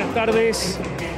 buenas tardes.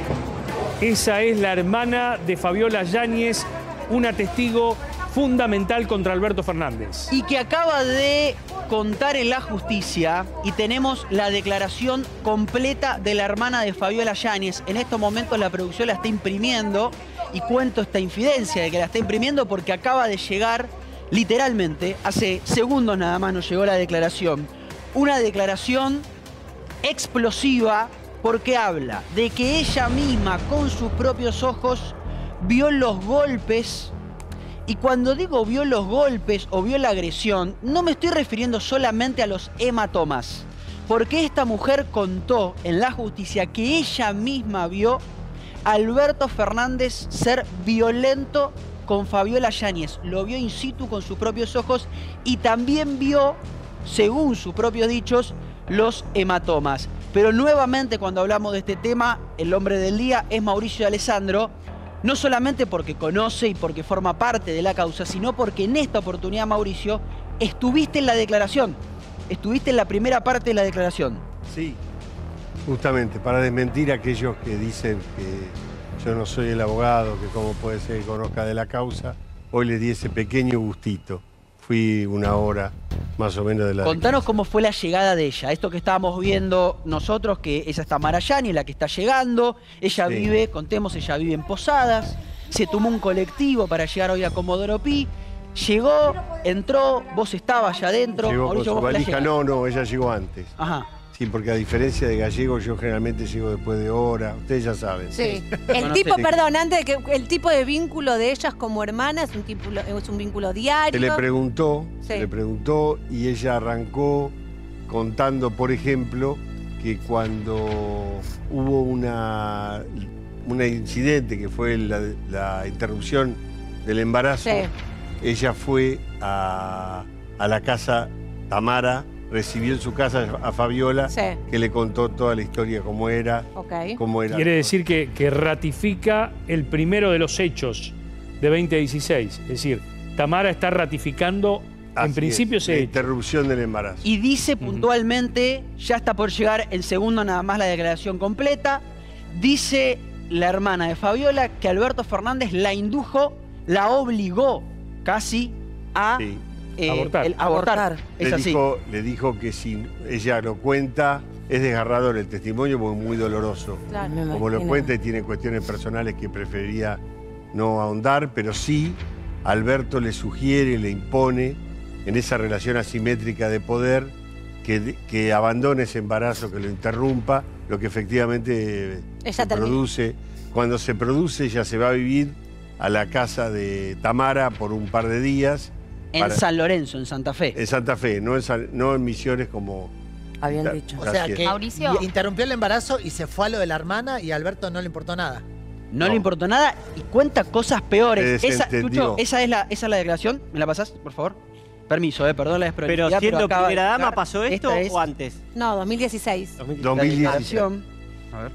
Esa es la hermana de Fabiola Yáñez, una testigo fundamental contra Alberto Fernández. Y que acaba de contar en la justicia, y tenemos la declaración completa de la hermana de Fabiola Yáñez. En estos momentos la producción la está imprimiendo, y cuento esta infidencia de que la está imprimiendo porque acaba de llegar, literalmente, hace segundos nada más nos llegó la declaración. Una declaración explosiva porque habla de que ella misma con sus propios ojos vio los golpes. Y cuando digo vio los golpes o vio la agresión, no me estoy refiriendo solamente a los hematomas, porque esta mujer contó en la justicia que ella misma vio a Alberto Fernández ser violento con Fabiola Yáñez. Lo vio in situ con sus propios ojos y también vio, según sus propios dichos, los hematomas. Pero nuevamente cuando hablamos de este tema, el hombre del día es Mauricio de Alessandro, no solamente porque conoce y porque forma parte de la causa, sino porque en esta oportunidad, Mauricio, estuviste en la declaración, estuviste en la primera parte de la declaración. Sí, justamente para desmentir a aquellos que dicen que yo no soy el abogado, que cómo puede ser que conozca de la causa, hoy les di ese pequeño gustito. Fui una hora más o menos de la... Contanos cómo fue la llegada de ella. Esto que estábamos viendo nosotros, que ella está Tamara Yáñez, la que está llegando. Ella vive, contemos, ella vive en Posadas. Se tomó un colectivo para llegar hoy a Comodoro Pi. Llegó, entró, vos estabas allá adentro. Llegó Mauricio, con su ¿vos valija? No, ella llegó antes. Ajá. Sí, porque a diferencia de Gallego, yo generalmente llego después de hora. Ustedes ya saben. Sí. El tipo, perdón, antes de que el tipo de vínculo de ellas como hermanas es un vínculo diario. Se le preguntó y ella arrancó contando, por ejemplo, que cuando hubo un incidente que fue la interrupción del embarazo, ella fue a la casa Tamara, recibió en su casa a Fabiola, que le contó toda la historia, cómo era. Quiere decir que ratifica el primero de los hechos de 2016. Es decir, Tamara está ratificando en principio ese hecho. Interrupción del embarazo. Y dice puntualmente, ya está por llegar en segundo nada más la declaración completa, dice la hermana de Fabiola que Alberto Fernández la indujo, la obligó casi a... abortar. Es así. Le dijo que si ella lo cuenta, es desgarrador el testimonio porque es muy doloroso. Claro, como lo cuenta y tiene cuestiones personales que preferiría no ahondar, pero sí, Alberto le sugiere, le impone, en esa relación asimétrica de poder, que abandone ese embarazo, que lo interrumpa, lo que efectivamente se produce. Cuando se produce, ella se va a vivir a la casa de Tamara por un par de días. En San Lorenzo, en Santa Fe. En Santa Fe, no en Misiones como... habían dicho. O sea que Mauricio interrumpió el embarazo y se fue a lo de la hermana y a Alberto no le importó nada. No le importó nada y cuenta cosas peores. Chucho, esa es la declaración. ¿Me la pasás, por favor? Permiso, perdón la desprolijidad. Pero siendo primera dama, ¿pasó esto o antes? No, 2016. 2016. A ver.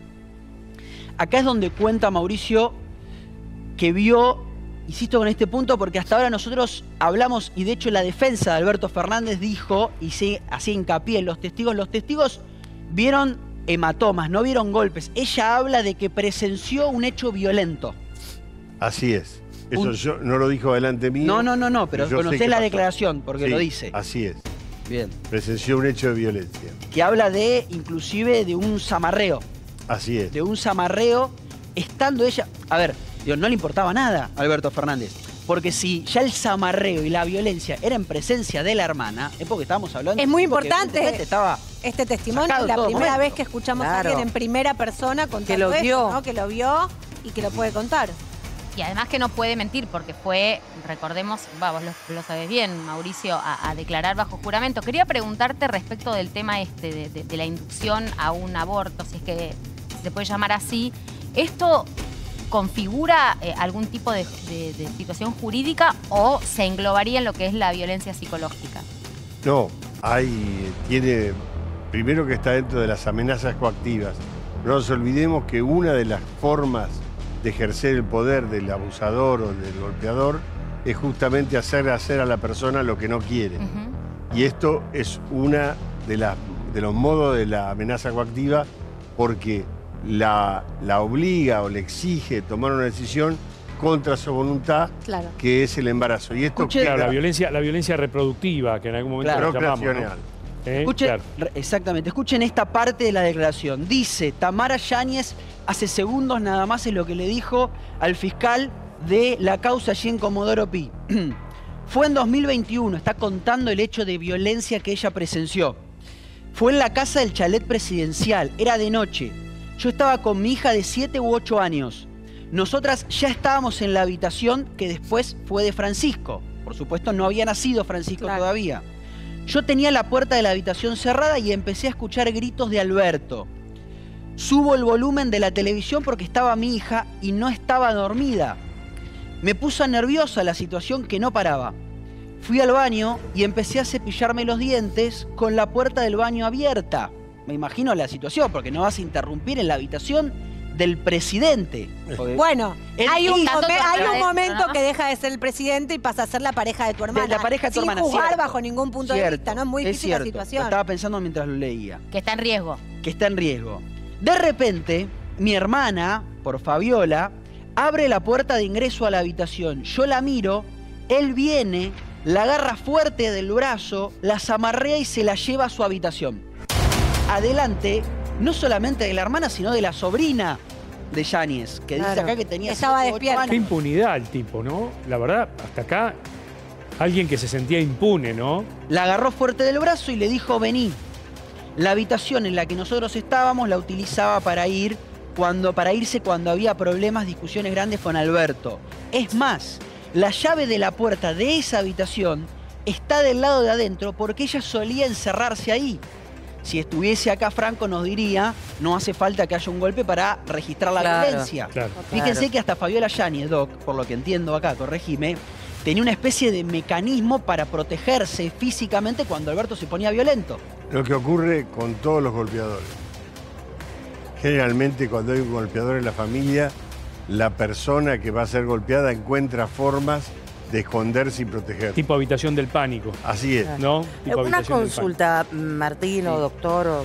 Acá es donde cuenta Mauricio que vio... Insisto con este punto porque hasta ahora nosotros hablamos, y de hecho la defensa de Alberto Fernández dijo, y así hincapié en los testigos vieron hematomas, no vieron golpes. Ella habla de que presenció un hecho violento. Así es. Eso yo no lo dijo delante mío. No, pero conocés la declaración porque lo dice. Así es. Bien. Presenció un hecho de violencia. Que habla de, inclusive, de un zamarreo. Así es. De un zamarreo, estando ella... A ver... no le importaba nada a Alberto Fernández. Porque si ya el zamarreo y la violencia era en presencia de la hermana, es porque estábamos hablando... Es muy importante estaba este testimonio. La primera vez que escuchamos a alguien en primera persona contando esto, ¿no? Que lo vio y que lo puede contar. Y además que no puede mentir porque fue, recordemos, vos lo sabés bien, Mauricio, a declarar bajo juramento. Quería preguntarte respecto del tema de la inducción a un aborto, si es que se puede llamar así. ¿Esto configura algún tipo de situación jurídica o se englobaría en lo que es la violencia psicológica? No, tiene, primero que está dentro de las amenazas coactivas. No nos olvidemos que una de las formas de ejercer el poder del abusador o del golpeador es justamente hacer a la persona lo que no quiere. Y esto es una de los modos de la amenaza coactiva porque la obliga o le exige tomar una decisión contra su voluntad, que es el embarazo. Y esto claro, la violencia reproductiva, que en algún momento lo llamamos, ¿no? Escuchen, exactamente, escuchen esta parte de la declaración. Dice Tamara Yáñez, hace segundos nada más es lo que le dijo al fiscal de la causa allí en Comodoro Pi. Fue en 2021, está contando el hecho de violencia que ella presenció. Fue en la casa del chalet presidencial, era de noche. Yo estaba con mi hija de 7 u 8 años. Nosotras ya estábamos en la habitación que después fue de Francisco. Por supuesto, no había nacido Francisco todavía. Yo tenía la puerta de la habitación cerrada y empecé a escuchar gritos de Alberto. Subo el volumen de la televisión porque estaba mi hija y no estaba dormida. Me puso nerviosa la situación que no paraba. Fui al baño y empecé a cepillarme los dientes con la puerta del baño abierta. Me imagino la situación, porque no vas a interrumpir en la habitación del presidente. Bueno, hay un momento que deja de ser el presidente y pasa a ser la pareja de tu hermana. La pareja de tu hermana, sin jugar bajo ningún punto de vista, ¿no? Es muy difícil la situación. Lo estaba pensando mientras lo leía. Que está en riesgo. Que está en riesgo. De repente, mi hermana, por Fabiola, abre la puerta de ingreso a la habitación. Yo la miro, él viene, la agarra fuerte del brazo, la zamarrea y se la lleva a su habitación. Adelante, no solamente de la hermana, sino de la sobrina de Yáñez, que dice acá que tenía 7 u 8 años. Qué impunidad el tipo, ¿no? La verdad, hasta acá, alguien que se sentía impune, ¿no? La agarró fuerte del brazo y le dijo, vení. La habitación en la que nosotros estábamos la utilizaba para irse cuando había problemas, discusiones grandes con Alberto. Es más, la llave de la puerta de esa habitación está del lado de adentro porque ella solía encerrarse ahí. Si estuviese acá Franco nos diría, no hace falta que haya un golpe para registrar la violencia. Fíjense que hasta Fabiola Yáñez, Doc, por lo que entiendo acá, corregime, tenía una especie de mecanismo para protegerse físicamente cuando Alberto se ponía violento. Lo que ocurre con todos los golpeadores. Generalmente cuando hay un golpeador en la familia, la persona que va a ser golpeada encuentra formas de esconderse y proteger. Tipo habitación del pánico. Así es. ¿No? Tipo una consulta, Martín o doctor.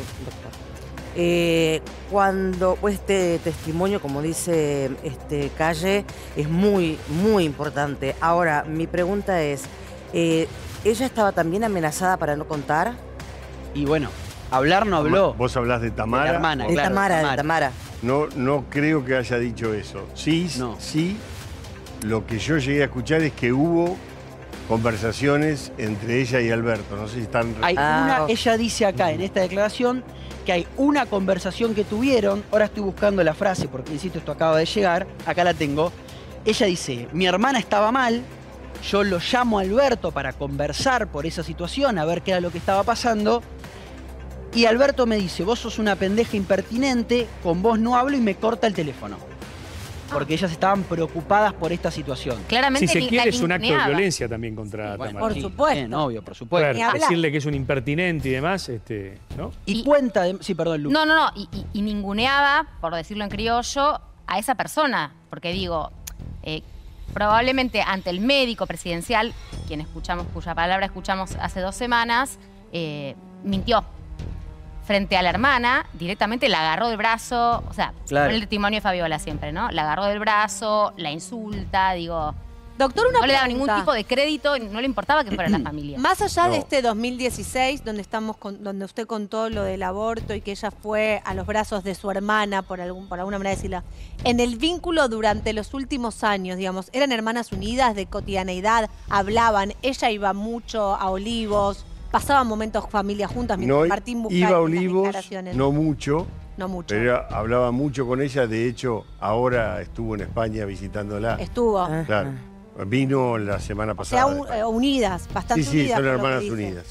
Cuando este testimonio, como dice Calle, es muy, muy importante. Ahora, mi pregunta es, ¿ella estaba también amenazada para no contar? Y bueno, hablar no habló. Vos hablás de Tamara. De la hermana, de Tamara. No creo que haya dicho eso. Sí, lo que yo llegué a escuchar es que hubo conversaciones entre ella y Alberto. No sé si están... Ella dice acá en esta declaración que hay una conversación que tuvieron. Ahora estoy buscando la frase porque, insisto, esto acaba de llegar. Acá la tengo. Ella dice, mi hermana estaba mal. Yo lo llamo a Alberto para conversar por esa situación, a ver qué era lo que estaba pasando. Y Alberto me dice, vos sos una pendeja impertinente, con vos no hablo, y me corta el teléfono. Porque ellas estaban preocupadas por esta situación. Claramente, si se quiere, es un acto de violencia también contra Tamara. Por supuesto. Obvio, por supuesto. Decirle que es un impertinente y demás, ¿no? Y cuenta de... Sí, perdón, Lu. No. Y ninguneaba, por decirlo en criollo, a esa persona. Porque digo, probablemente ante el médico presidencial, cuya palabra escuchamos hace 2 semanas, mintió. Frente a la hermana, directamente la agarró del brazo, o sea, con el testimonio de Fabiola siempre, ¿no? La agarró del brazo, la insulta, digo... Doctor, no le daba ningún tipo de crédito, no le importaba que fuera la familia. Más allá de este 2016, donde usted contó lo del aborto y que ella fue a los brazos de su hermana, por alguna manera decirla, en el vínculo durante los últimos años, digamos, ¿eran hermanas unidas de cotidianeidad? ¿Hablaban? ¿Ella iba mucho a Olivos? ¿Pasaban momentos familia juntas? Martín buscaba iba a Olivos, no mucho, pero hablaba mucho con ella. De hecho, ahora estuvo en España visitándola. Estuvo. Claro. Vino la semana pasada. O sea, unidas, bastante unidas. Sí, son hermanas unidas.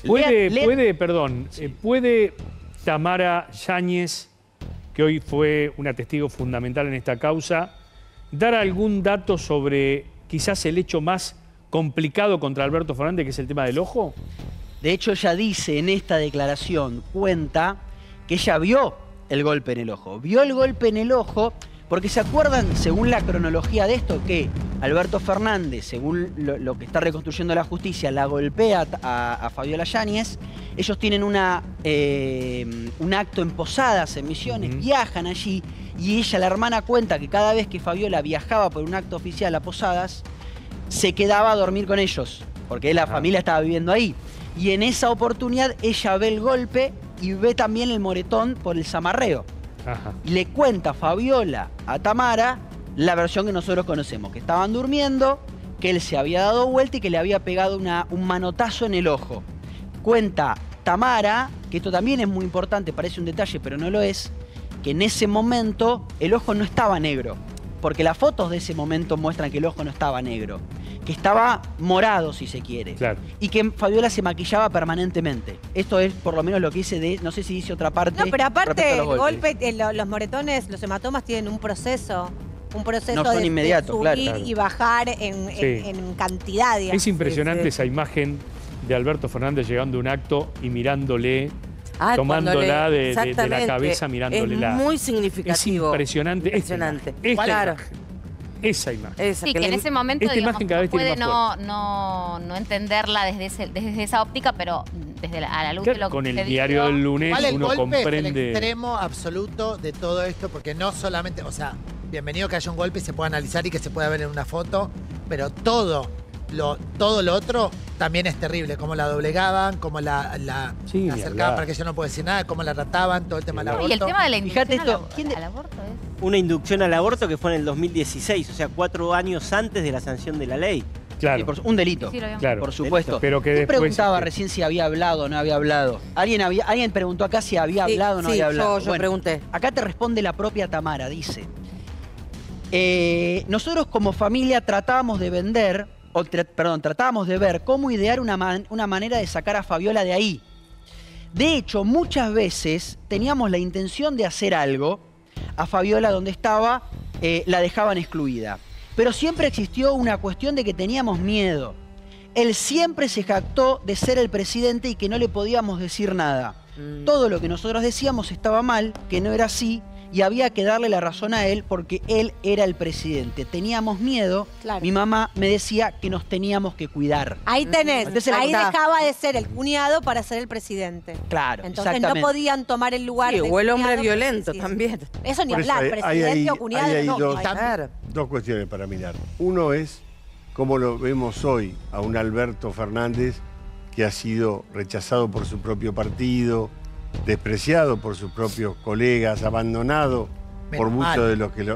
¿Puede Tamara Yáñez, que hoy fue una testigo fundamental en esta causa, dar algún dato sobre quizás el hecho más complicado contra Alberto Fernández, que es el tema del ojo? De hecho, ella dice en esta declaración, cuenta que ella vio el golpe en el ojo. Vio el golpe en el ojo Porque se acuerdan, según la cronología de esto, que Alberto Fernández, según lo que está reconstruyendo la justicia, la golpea a Fabiola Yáñez. Ellos tienen un acto en Posadas, en Misiones, viajan allí y ella, la hermana, cuenta que cada vez que Fabiola viajaba por un acto oficial a Posadas, se quedaba a dormir con ellos, porque la familia estaba viviendo ahí. Y en esa oportunidad ella ve el golpe y ve también el moretón por el zamarreo. Y le cuenta Fabiola a Tamara la versión que nosotros conocemos, que estaban durmiendo, que él se había dado vuelta y que le había pegado un manotazo en el ojo. Cuenta Tamara, que esto también es muy importante, parece un detalle, pero no lo es, que en ese momento el ojo no estaba negro, porque las fotos de ese momento muestran que el ojo no estaba negro, que estaba morado, si se quiere, y que Fabiola se maquillaba permanentemente. Esto es por lo menos lo que dice de, no sé si dice otra parte. No, pero aparte el golpe, los moretones, los hematomas tienen un proceso no son inmediatos, de subir y bajar en cantidad, digamos. Es impresionante esa imagen de Alberto Fernández llegando a un acto y mirándole, tomándola de la cabeza, mirándole. Es muy significativo. Es impresionante. Impresionante. Esta esa imagen. Sí, que en ese momento digamos, puede no entenderla desde esa óptica, pero desde a la luz de lo que con el te diario del lunes uno comprende. Es el extremo absoluto de todo esto, porque no solamente, o sea, bienvenido que haya un golpe y se pueda analizar y que se pueda ver en una foto, pero todo lo otro también es terrible, cómo la doblegaban, cómo la acercaban para que ella no pueda decir nada, cómo la trataban, todo el tema del aborto. Y el tema de la inducción al aborto es... Una inducción al aborto que fue en el 2016, o sea, 4 años antes de la sanción de la ley. Claro. Un delito, por supuesto. Pero que después preguntaba recién si había hablado o no había hablado. Alguien preguntó acá si había hablado o no había hablado. Yo pregunté. Acá te responde la propia Tamara, dice. Nosotros como familia tratábamos de ver cómo idear una manera de sacar a Fabiola de ahí. De hecho, muchas veces teníamos la intención de hacer algo. A Fabiola donde estaba la dejaban excluida. Pero siempre existió una cuestión de que teníamos miedo. Él siempre se jactó de ser el presidente y que no le podíamos decir nada. Todo lo que nosotros decíamos estaba mal, que no era así, y había que darle la razón a él porque él era el presidente. Teníamos miedo. Mi mamá me decía que nos teníamos que cuidar. Ahí tenés. Entonces, ahí dejaba de ser el cuñado para ser el presidente. Claro, entonces no podían tomar el lugar o el hombre violento también. Eso ni hablar, presidente o cuñado. Hay dos cuestiones para mirar. Uno es cómo lo vemos hoy a un Alberto Fernández que ha sido rechazado por su propio partido, despreciado por sus propios colegas, abandonado por muchos de los que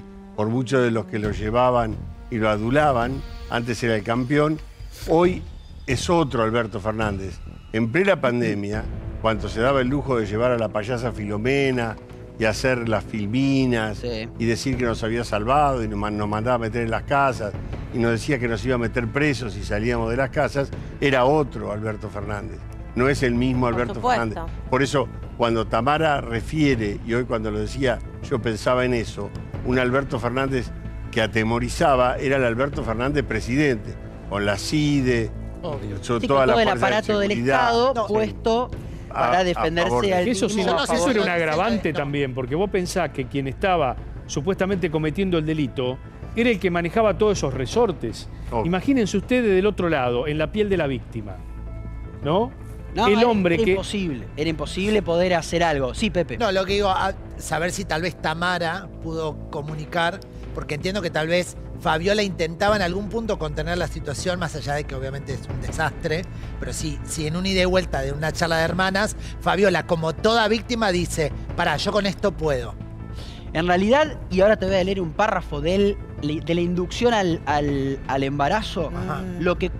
lo llevaban y lo adulaban. Antes era el campeón, hoy es otro Alberto Fernández. En plena pandemia, cuando se daba el lujo de llevar a la payasa Filomena y hacer las filminas y decir que nos había salvado y nos mandaba a meter en las casas y nos decía que nos iba a meter presos si salíamos de las casas, era otro Alberto Fernández. No es el mismo Alberto Fernández. Por eso, cuando Tamara refiere, y hoy cuando lo decía, yo pensaba en eso, un Alberto Fernández que atemorizaba era el Alberto Fernández presidente, con la CIDE, todo el aparato del Estado puesto para defenderse al Eso era un agravante también, porque vos pensás que quien estaba supuestamente cometiendo el delito era el que manejaba todos esos resortes. Imagínense ustedes del otro lado, en la piel de la víctima, ¿no? No, era imposible poder hacer algo. Sí, Pepe. No, lo que digo, a saber si tal vez Tamara pudo comunicar, porque entiendo que tal vez Fabiola intentaba en algún punto contener la situación, más allá de que obviamente es un desastre, pero si en una ida y vuelta de una charla de hermanas, Fabiola, como toda víctima, dice, pará, yo con esto puedo. En realidad, y ahora te voy a leer un párrafo de la inducción al embarazo, lo que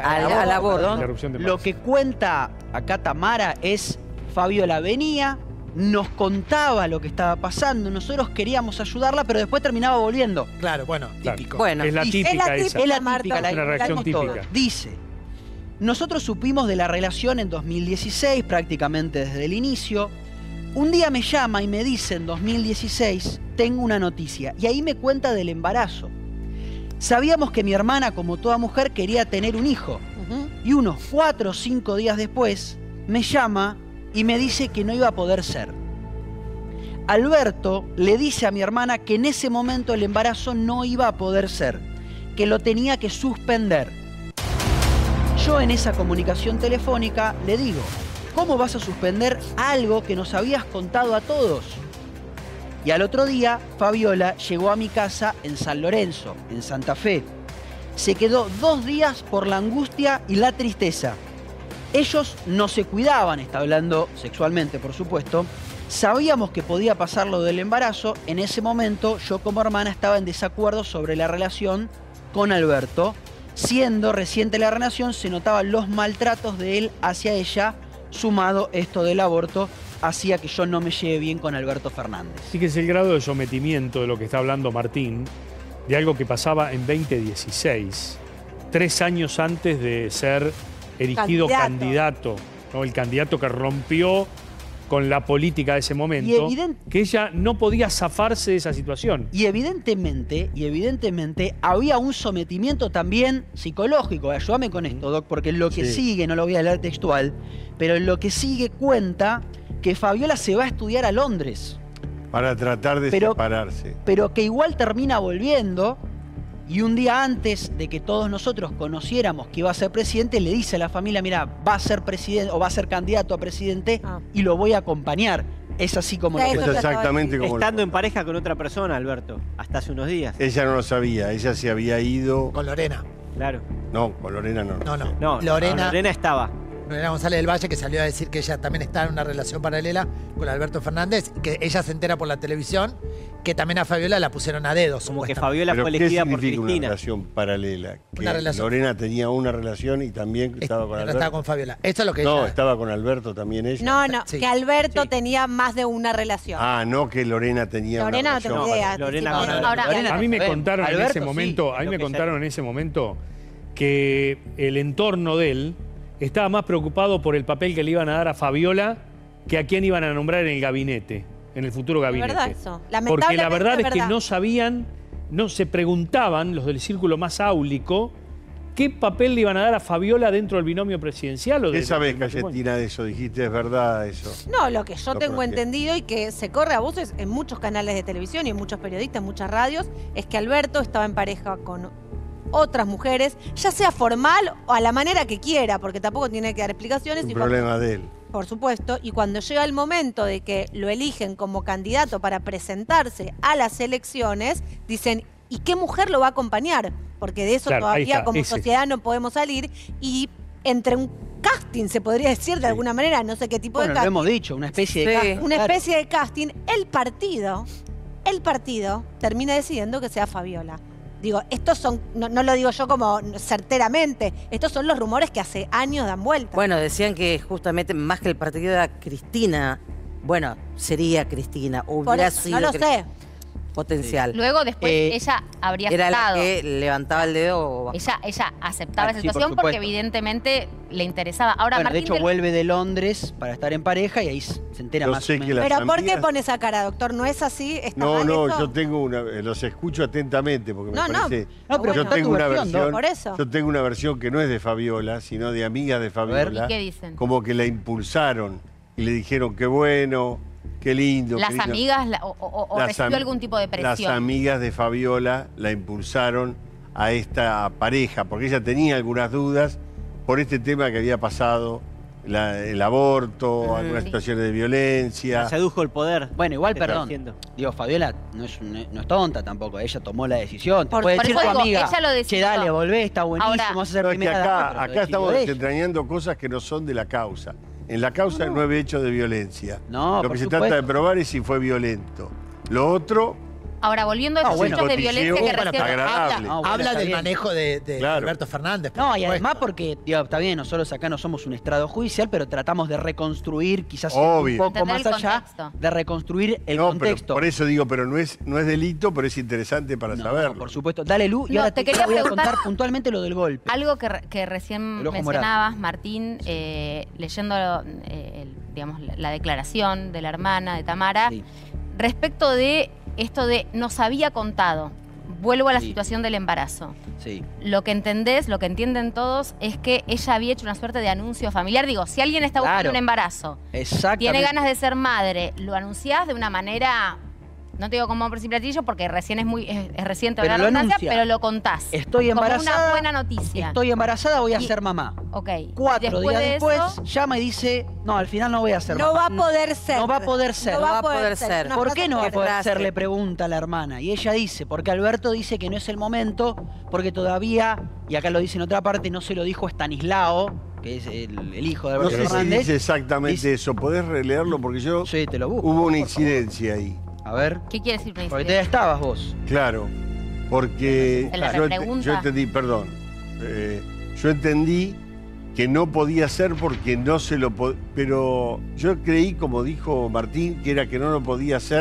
cuenta acá Tamara es, Fabiola venía, nos contaba lo que estaba pasando, nosotros queríamos ayudarla, pero después terminaba volviendo. Claro, bueno, típico. Bueno, es la típica esa. Es la típica, una reacción típica. Dice, nosotros supimos de la relación en 2016, prácticamente desde el inicio. Un día me llama y me dice en 2016, tengo una noticia. Y ahí me cuenta del embarazo. Sabíamos que mi hermana, como toda mujer, quería tener un hijo. Y unos 4 o 5 días después, me llama y me dice que no iba a poder ser. Alberto le dice a mi hermana que en ese momento el embarazo no iba a poder ser, que lo tenía que suspender. Yo en esa comunicación telefónica le digo, ¿cómo vas a suspender algo que nos habías contado a todos? Y al otro día, Fabiola llegó a mi casa en San Lorenzo, en Santa Fe. Se quedó 2 días por la angustia y la tristeza. Ellos no se cuidaban, está hablando sexualmente, por supuesto. Sabíamos que podía pasar lo del embarazo. En ese momento, yo como hermana estaba en desacuerdo sobre la relación con Alberto. Siendo reciente la relación, se notaban los maltratos de él hacia ella, sumado esto del aborto, hacía que yo no me lleve bien con Alberto Fernández. Sí que es el grado de sometimiento de lo que está hablando Martín, de algo que pasaba en 2016, 3 años antes de ser erigido candidato, ¿no? El candidato que rompió con la política de ese momento, que ella no podía zafarse de esa situación. Y evidentemente había un sometimiento también psicológico. Ayúdame con esto, Doc, porque en lo que sigue, no lo voy a leer textual, pero en lo que sigue cuenta que Fabiola se va a estudiar a Londres. Para tratar de separarse. Pero que igual termina volviendo. Y un día antes de que todos nosotros conociéramos que iba a ser presidente, le dice a la familia, mira, va a ser presidente o va a ser candidato a presidente y lo voy a acompañar. Es así como lo es exactamente como estando en pareja con otra persona, Alberto, hasta hace unos días. Ella no lo sabía, ella se había ido... Con Lorena. Claro. No, con Lorena no. No, Lorena estaba. Lorena González del Valle, que salió a decir que ella también está en una relación paralela con Alberto Fernández, que ella se entera por la televisión, que también a Fabiola la pusieron a dedo. Como que Fabiola fue elegida por Cristina. Una relación paralela? Que una relación. Lorena tenía una relación y también estaba con Alberto. Estaba con Fabiola. Esto es lo que no, ella... estaba con Alberto también ella. No, que Alberto tenía más de una relación. Ah, no que Lorena tenía una relación. No tengo idea. Lorena a mí me contaron en ese momento, que el entorno de él estaba más preocupado por el papel que le iban a dar a Fabiola que a quién iban a nombrar en el gabinete, en el futuro gabinete. ¿Verdad eso? Porque la verdad es que no sabían, no se preguntaban, los del círculo más áulico, qué papel le iban a dar a Fabiola dentro del binomio presidencial. ¿O ¿Qué sabés, Cayetina, de eso? Dijiste, ¿es verdad eso? No, lo que yo tengo entendido y que se corre a voces en muchos canales de televisión y en muchos periodistas, en muchas radios, es que Alberto estaba en pareja con otras mujeres, ya sea formal o a la manera que quiera, porque tampoco tiene que dar explicaciones. Un problema de él. Por supuesto, y cuando llega el momento de que lo eligen como candidato para presentarse a las elecciones, dicen, ¿y qué mujer lo va a acompañar? Porque de eso todavía como sociedad no podemos salir, y entre un casting, se podría decir de alguna manera, no sé qué tipo de casting. Lo hemos dicho, una especie de casting. Una especie de casting, el partido termina decidiendo que sea Fabiola. Digo, estos son, no lo digo yo como certeramente, estos son los rumores que hace años dan vuelta. Bueno, decían que justamente más que el partido era Cristina, bueno, sería Cristina, hubiera sido... No lo sé. Potencial. Sí. Luego después ella habría era aceptado. La que levantaba el dedo. Ella aceptaba esa situación porque evidentemente le interesaba. Ahora, bueno, Martín, de hecho vuelve de Londres para estar en pareja y ahí se entera más o menos. Pero ¿por qué pone esa cara, doctor? ¿No es así? No, yo tengo una... Los escucho atentamente porque me parece... No, pero yo tengo una versión... Por eso. Yo tengo una versión que no es de Fabiola, sino de amigas de Fabiola. ¿Y qué dicen? Como que la impulsaron y le dijeron qué bueno... Qué lindo. ¿Las amigas o recibió algún tipo de presión? Las amigas de Fabiola la impulsaron a esta pareja, porque ella tenía algunas dudas por este tema que había pasado, el aborto, algunas situaciones de violencia. La sedujo el poder. Bueno, igual, perdón. Digo, Fabiola no es tonta tampoco, ella tomó la decisión. Te puede decir tu amiga, ella lo decidió. Che, dale, volvé, está buenísimo, Ahora, vamos a hacer primera. Acá estamos desentrañando cosas que no son de la causa. En la causa no hay hechos de violencia. No, lo que se trata de probar es si fue violento. Lo otro... Ahora, volviendo a esos hechos de violencia que recién... Habla del manejo de Alberto Fernández. No, y además porque, digo, está bien, nosotros acá no somos un estrado judicial, pero tratamos de reconstruir, quizás un poco más allá, de reconstruir el contexto. Pero por eso digo, pero no es delito, pero es interesante para saberlo. Por supuesto. Dale, Lu, y ahora te voy a contar puntualmente lo del golpe. Algo que recién mencionabas, Martín, leyendo digamos, la declaración de la hermana de Tamara, respecto de esto de nos había contado. Vuelvo a la Sí. situación del embarazo. Sí. Lo que entendés, lo que entienden todos, es que ella había hecho una suerte de anuncio familiar. Digo, si alguien está buscando Claro. un embarazo, Exactamente. tiene ganas de ser madre, lo anunciás de una manera, no te digo como hombre sin platillo, porque recién es reciente Pero la lo redundancia, anuncia. pero lo contás. Estoy embarazada. Como una buena noticia. Estoy embarazada, voy a Y- ser mamá. Ok. 4 días de después eso, llama y dice, no, al final no voy a ser No va mamá. a poder ser. No va a poder ser. No va a poder ser. Una ¿Por frase qué no va a poder fuerte. ser? Le pregunta la hermana. Y ella dice, porque Alberto dice que no es el momento, porque todavía, y acá lo dice en otra parte, no se lo dijo Estanislao, que es el hijo de No Alberto sé si Fernández. dice exactamente Dice- eso. ¿Podés releerlo? Porque yo Sí, te lo busco. hubo una por favor. incidencia ahí. A ver, ¿qué quiere decir? porque te estabas vos. Claro. Porque En la yo, repregunta. yo entendí, perdón. Yo entendí que no podía ser porque no se lo podía. Pero yo creí, como dijo Martín, que era que no lo podía hacer,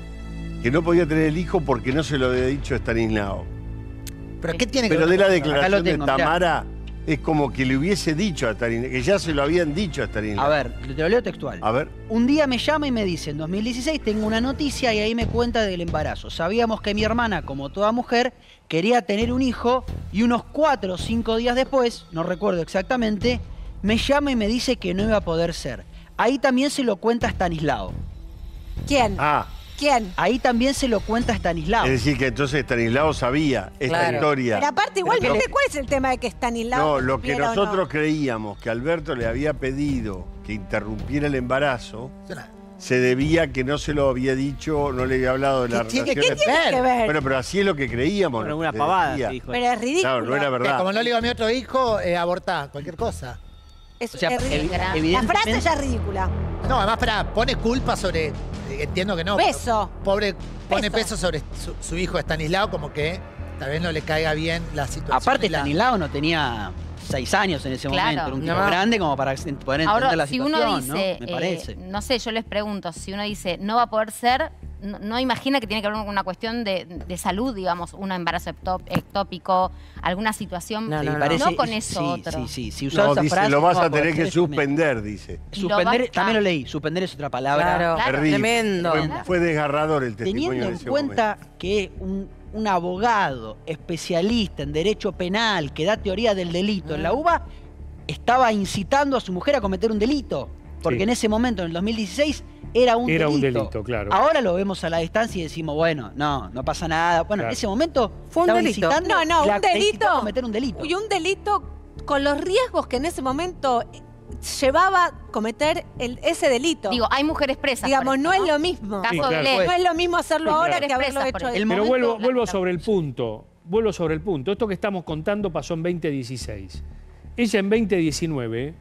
que no podía tener el hijo porque no se lo había dicho Estanislao. ¿Pero qué tiene que Pero ver de la con- declaración tengo, de mirá. Tamara es como que le hubiese dicho a Estanislao, que ya se lo habían dicho a Estanislao. A ver, te lo leo textual. A ver. Un día me llama y me dice, en 2016 tengo una noticia y ahí me cuenta del embarazo. Sabíamos que mi hermana, como toda mujer, quería tener un hijo y unos 4 o 5 días después, no recuerdo exactamente, me llama y me dice que no iba a poder ser. Ahí también se lo cuenta Estanislao. ¿Quién? Ah, ¿Quién? Ahí también se lo cuenta Estanislao. es decir que entonces Estanislao sabía esta Claro. historia. Pero aparte, igualmente, ¿cuál es el tema de que Estanislao No, lo que supiera o nosotros no? creíamos que Alberto le había pedido que interrumpiera el embarazo, Es una- se debía que no se lo había dicho, no le había hablado de la ¿Qué tiene relación. que ver? que ver? Bueno, pero así es lo que creíamos. Bueno, ¿no? una pavada, Decía. se dijo. Pero es ridículo. Claro, no era Que verdad. como no le digo a mi otro hijo, abortá, cualquier cosa. Es, O sea, es ridículo. La evidentemente- frase ya es ridícula. No, además, pone culpa sobre. Entiendo que no. Beso. Pobre, pone Beso. peso sobre su hijo Estanislao, como que tal vez no le caiga bien la situación. Aparte, y la- Estanislao no tenía 6 años en ese Claro. momento. Era un tipo No. grande como para poder entender Ahora, la si situación, uno dice, ¿no? Me parece. no sé, yo les pregunto, si uno dice no va a poder ser, no imagina que tiene que ver con una cuestión de salud, digamos, un embarazo ectópico, alguna situación, No, Sí, no, no. parece- no con eso sí, otro. Sí. Si usás No, esa dice, frase, lo vas no va a tener poder que ser ese momento. suspender, dice. Y lo Suspender, va- también lo leí. Suspender es otra palabra. Claro, Claro. Terrible. tremendo. Fue desgarrador el testimonio Teniendo de en ese cuenta que un abogado especialista en derecho penal que da teoría del delito en la UBA estaba incitando a su mujer a cometer un delito. Porque Sí. en ese momento, en el 2016, era un delito. Era un delito, claro. Ahora lo vemos a la distancia y decimos, bueno, no pasa nada. Bueno, Claro. en ese momento Fue un estaba delito. incitando No, no, la- un la incitó delito. a cometer un delito. Y un delito con los riesgos que en ese momento llevaba a cometer ese delito. Digo, hay mujeres presas. por Digamos, esto, no es lo mismo. Caso Sí, de claro. Belén. No es lo mismo hacerlo Sí, ahora claro. que haberlo Expresa, por hecho ejemplo. el Pero momento. vuelvo sobre el punto. Vuelvo sobre el punto. Esto que estamos contando pasó en 2016. Ella en 2019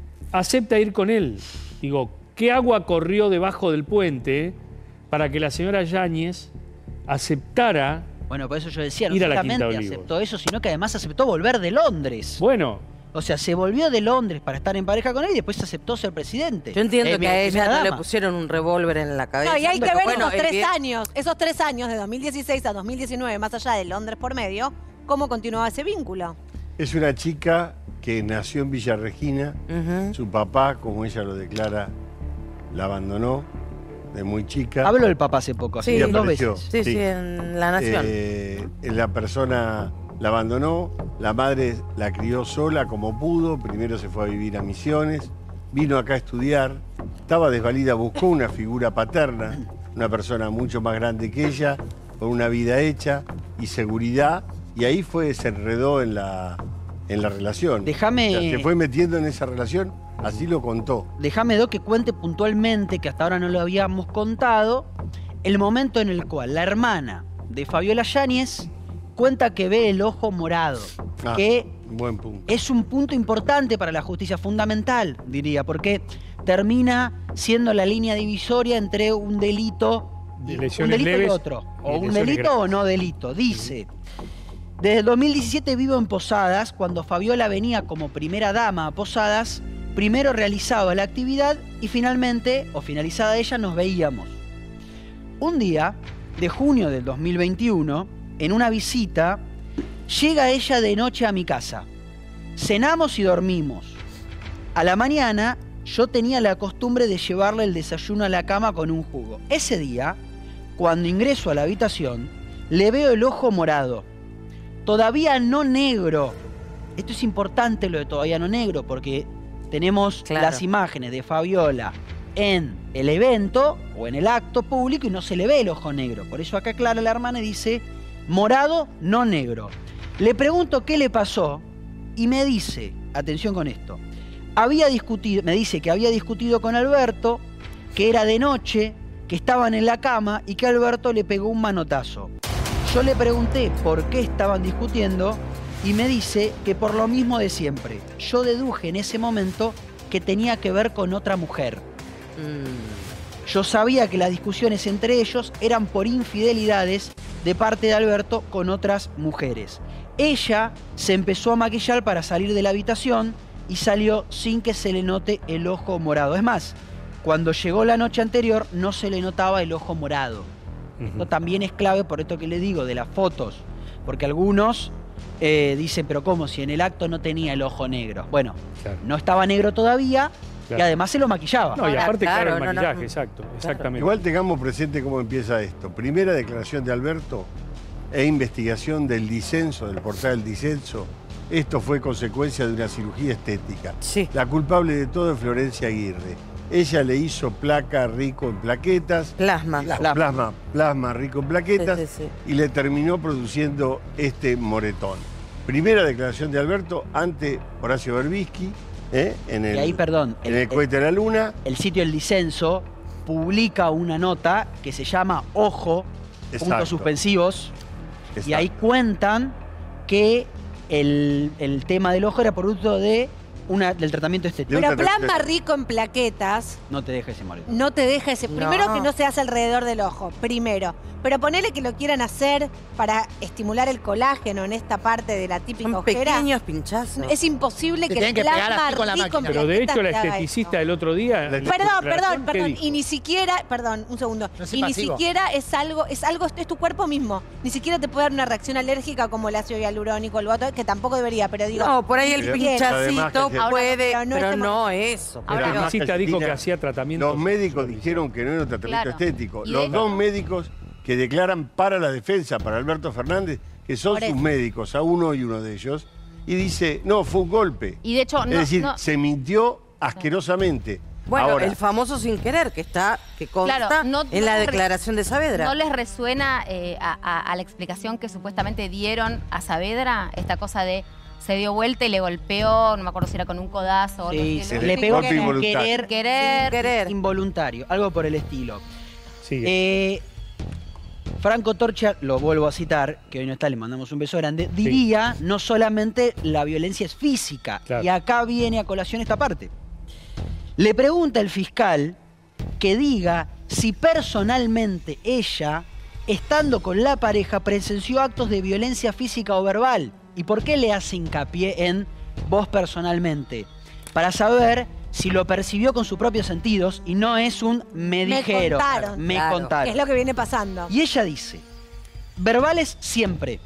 acepta ir con él. Digo, ¿qué agua corrió debajo del puente para que la señora Yáñez aceptara? Bueno, por eso yo decía, no Ir a la Quinta solamente de Olivos. aceptó eso, sino que además aceptó volver de Londres. Bueno, O sea, se volvió de Londres para estar en pareja con él y después aceptó ser presidente. Yo entiendo que a ella primera no le dama. pusieron un revólver en la cabeza. No, y hay que pero ver bueno, esos 3 evident- años, esos 3 años de 2016 a 2019, más allá de Londres por medio, cómo continuaba ese vínculo. Es una chica que nació en Villa Regina. Ujú. Su papá, como ella lo declara, la abandonó de muy chica. Habló el papá hace poco, Sí, así, dos apareció. veces. Sí, Sí. sí, en La Nación. La persona la abandonó, la madre la crió sola como pudo, primero se fue a vivir a Misiones, vino acá a estudiar, estaba desvalida, buscó una figura paterna, una persona mucho más grande que ella, con una vida hecha y seguridad, y ahí se enredó en la relación. Déjame- O sea, se fue metiendo en esa relación, así lo contó. Déjame, Do, que cuente puntualmente, que hasta ahora no lo habíamos contado, el momento en el cual la hermana de Fabiola Yáñez cuenta que ve el ojo morado, Ah, que buen punto. es un punto importante para la justicia, fundamental, diría, porque termina siendo la línea divisoria entre un delito, De un lesiones delito y leves otro, y o un lesiones delito graves. o no delito. Dice, desde el 2017 vivo en Posadas, cuando Fabiola venía como primera dama a Posadas, primero realizaba la actividad y finalmente, o finalizada ella, nos veíamos. Un día, de junio del 2021, en una visita, llega ella de noche a mi casa. Cenamos y dormimos. A la mañana yo tenía la costumbre de llevarle el desayuno a la cama con un jugo. Ese día, cuando ingreso a la habitación, Le veo el ojo morado. Todavía no negro. Esto es importante, lo de todavía no negro, porque tenemos las imágenes de Fabiola en el evento o en el acto público y no se le ve el ojo negro. Por eso acá aclara la hermana y dice morado, no negro. Le pregunto qué le pasó y me dice, atención con esto, me dice que había discutido con Alberto, que era de noche, que estaban en la cama y que Alberto le pegó un manotazo. Yo le pregunté por qué estaban discutiendo y me dice que por lo mismo de siempre. Yo deduje en ese momento que tenía que ver con otra mujer. Yo sabía que las discusiones entre ellos eran por infidelidades de parte de Alberto con otras mujeres. Ella se empezó a maquillar para salir de la habitación y salió sin que se le note el ojo morado. Es más, cuando llegó la noche anterior no se le notaba el ojo morado. Esto también es clave por esto que le digo de las fotos, porque algunos dicen, pero ¿cómo? Si en el acto no tenía el ojo negro. Bueno, no estaba negro todavía y además se lo maquillaba. No, y aparte, claro, el maquillaje, exacto, exactamente. Igual tengamos presente cómo empieza esto. Primera declaración de Alberto e investigación del disenso, del portal del disenso. Esto fue consecuencia de una cirugía estética. Sí. La culpable de todo es Florencia Aguirre. Ella le hizo placa rico en plaquetas. Plasma Rico en plaquetas. Y le terminó produciendo este moretón. Primera declaración de Alberto ante Horacio Berbisky. En el, y ahí, perdón, en el cohete a la luna. El sitio El Disenso publica una nota que se llama Ojo, puntos suspensivos. Y ahí cuentan que el tema del ojo era producto de del tratamiento estético. Pero plasma rico en plaquetas no te deja ese moretón. No te deja ese. Primero que no se hace alrededor del ojo, primero. Pero ponele que lo quieran hacer para estimular el colágeno en esta parte de la típica ojera. Pequeños pinchazos. Es imposible que el plasma rico en plaquetas. Pero de hecho la esteticista del otro día... Perdón. Y ni siquiera... Perdón, un segundo. No es y invasivo. ni siquiera es algo, es tu cuerpo mismo. Ni siquiera te puede dar una reacción alérgica como el ácido hialurónico, el botox, que tampoco debería, pero digo... No, por ahí el pinchacito puede, pero no no eso. La esteticista dijo que hacía tratamiento... Los médicos dijeron que no era un tratamiento estético. Los dos médicos que declaran para la defensa, para Alberto Fernández, que son sus médicos, a uno y uno de ellos, y dice, no, fue un golpe. Y de hecho, es decir, se mintió asquerosamente. Bueno, ahora, el famoso sin querer, que consta en la declaración de Saavedra. ¿No les resuena a la explicación que supuestamente dieron a Saavedra esta cosa de se dio vuelta y le golpeó, no me acuerdo si era con un codazo o sí, algo así? le pegó sin querer, involuntario, algo por el estilo. Sí. Franco Torcha, lo vuelvo a citar, que hoy no está, le mandamos un beso grande, diría no solamente la violencia es física, y acá viene a colación esta parte. Le pregunta el fiscal que diga si personalmente ella, estando con la pareja, presenció actos de violencia física o verbal. ¿Y por qué le hace hincapié en vos personalmente? Para saber si lo percibió con sus propios sentidos y no es un me dijeron, me contaron. Es lo que viene pasando. Y ella dice, verbales siempre,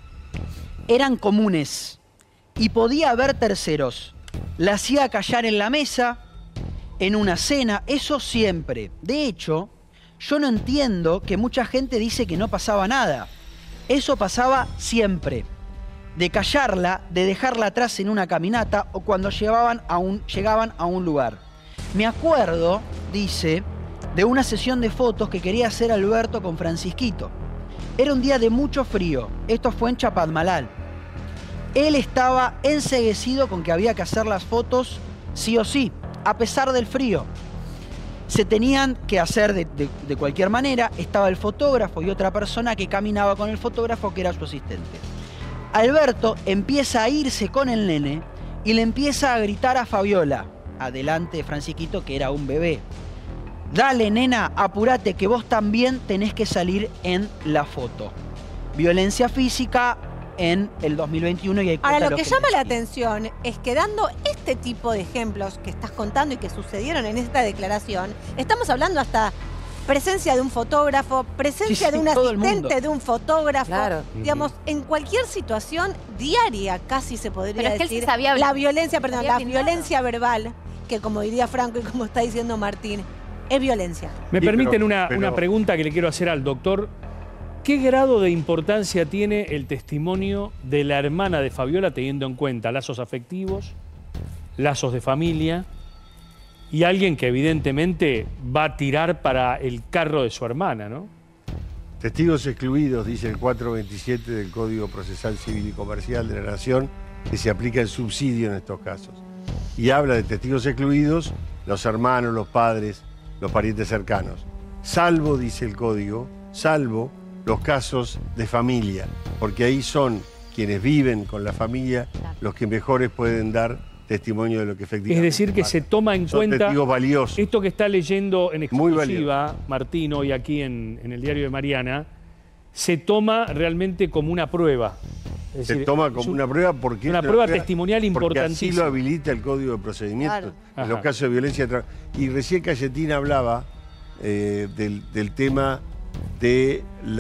eran comunes y podía haber terceros. La hacía callar en la mesa, en una cena, eso siempre. De hecho, yo no entiendo que mucha gente dice que no pasaba nada. Eso pasaba siempre. De callarla, de dejarla atrás en una caminata o cuando llegaban a un lugar. Me acuerdo, dice, de una sesión de fotos que quería hacer Alberto con Francisquito. Era un día de mucho frío. Esto fue en Chapadmalal. Él estaba enceguecido con que había que hacer las fotos sí o sí, a pesar del frío. Se tenían que hacer de cualquier manera. Estaba el fotógrafo y otra persona que caminaba con el fotógrafo que era su asistente. Alberto empieza a irse con el nene y le empieza a gritar a Fabiola, adelante de Francisquito, que era un bebé. Dale, nena, apurate que vos también tenés que salir en la foto. Violencia física en el 2021 y hay que Ahora, lo que llama la atención es que dando este tipo de ejemplos que estás contando y que sucedieron en esta declaración, estamos hablando hasta presencia de un fotógrafo, presencia de un asistente de un fotógrafo. Claro. Digamos, en cualquier situación diaria casi se podría decir. La violencia verbal, que como diría Franco y como está diciendo Martín, es violencia. Me permiten una pregunta que le quiero hacer al doctor. ¿Qué grado de importancia tiene el testimonio de la hermana de Fabiola teniendo en cuenta lazos afectivos, lazos de familia y alguien que evidentemente va a tirar para el carro de su hermana, ¿no? Testigos excluidos, dice el 427 del Código Procesal Civil y Comercial de la Nación, que se aplica el subsidio en estos casos. Y habla de testigos excluidos, los hermanos, los padres, los parientes cercanos. Salvo, dice el Código, salvo los casos de familia, porque ahí son quienes viven con la familia los que mejores pueden dar testimonio de lo que efectivamente Es decir, que se toma en son cuenta testigos valiosos. esto que está leyendo en Muy exclusiva Martín hoy aquí en el diario de Mariana, se toma realmente como una prueba. Es Se decir, toma es como una prueba porque una es prueba testimonial porque importantísima. así lo habilita el Código de Procedimientos Claro. en los Ajá. casos de violencia. Y recién Cayetina hablaba del tema de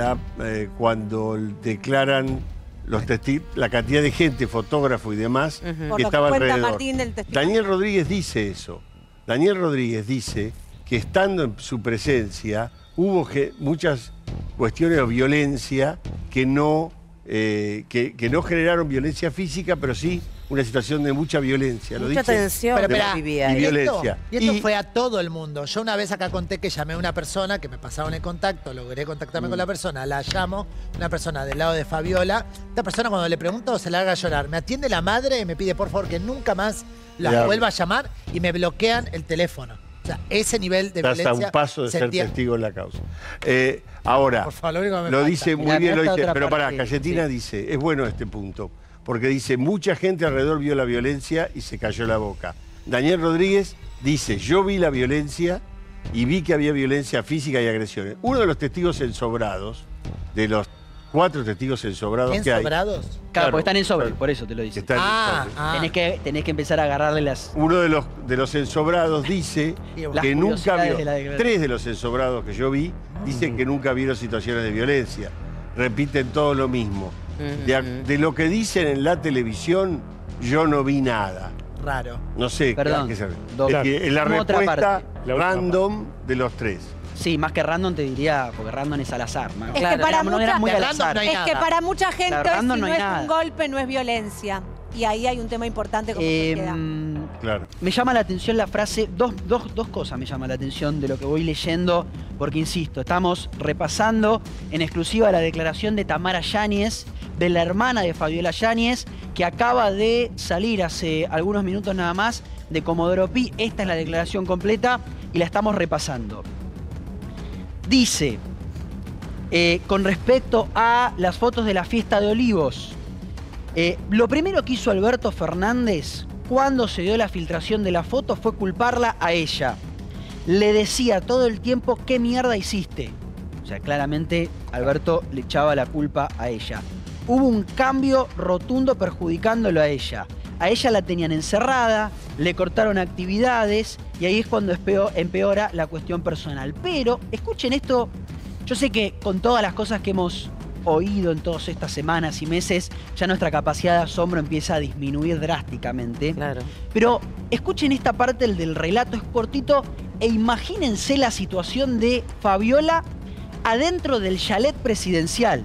cuando declaran los la cantidad de gente, fotógrafo y demás, Por que lo que estaba cuenta alrededor. Martín del testimonio. Daniel Rodríguez dice eso. Daniel Rodríguez dice que estando en su presencia hubo muchas cuestiones de violencia que no generaron violencia física, pero sí una situación de mucha violencia. Lo Mucha dice tensión Pero que espera, vivía y ahí. violencia. Y esto Y- fue a todo el mundo. Yo una vez acá conté que llamé a una persona, que me pasaron el contacto, logré contactarme con la persona, la llamo, una persona del lado de Fabiola. Esta persona cuando le pregunto se larga a llorar. Me atiende la madre y me pide por favor que nunca más la Ya. vuelva a llamar y me bloquean el teléfono. O sea, ese nivel de Está violencia. hasta un paso de ser sentía- testigo en la causa. Ahora, Por favor, lo único que me lo falta. dice muy Mirá, bien, mirá lo esta dice, otra pero pará, parte, Cayetina sí. dice, es bueno este punto, porque dice, mucha gente alrededor vio la violencia y se cayó la boca. Daniel Rodríguez dice, yo vi la violencia y vi que había violencia física y agresiones. Uno de los testigos ensobrados, de los 4 testigos ensobrados que hay, ¿Ensobrados? Claro, porque están en sobre, claro. por eso te lo que dice. están en sobre. Tenés que empezar a agarrarle las... Uno de los ensobrados dice Las que nunca curiosidades vio. de la declaración. 3 de los ensobrados que yo vi dicen que nunca vieron situaciones de violencia. Repiten todo lo mismo. De lo que dicen en la televisión, yo no vi nada. Raro. No sé Perdón, a qué se dos. Es que en la Como otra respuesta parte. La última random de los 3. Sí, más que random te diría, porque random es al azar. ¿no? Es que para no era muy De al random azar. no hay Es nada. que para mucha gente La verdad, si no no hay es nada. un golpe, no es violencia. Y ahí hay un tema importante como sociedad. Claro. Me llama la atención la frase, dos cosas me llaman la atención de lo que voy leyendo, porque insisto, estamos repasando en exclusiva la declaración de Tamara Yáñez, de la hermana de Fabiola Yáñez, que acaba de salir hace algunos minutos nada más de Comodoro Pi. Esta es la declaración completa y la estamos repasando. Dice, con respecto a las fotos de la fiesta de Olivos, lo primero que hizo Alberto Fernández cuando se dio la filtración de la foto fue culparla a ella. Le decía todo el tiempo, ¿qué mierda hiciste? O sea, claramente Alberto le echaba la culpa a ella. Hubo un cambio rotundo perjudicándolo a ella. A ella la tenían encerrada, le cortaron actividades y ahí es cuando empeora la cuestión personal. Pero, escuchen esto, yo sé que con todas las cosas que hemos oído en todas estas semanas y meses, ya nuestra capacidad de asombro empieza a disminuir drásticamente. Claro. Pero escuchen esta parte del relato, es cortito, e imagínense la situación de Fabiola adentro del chalet presidencial.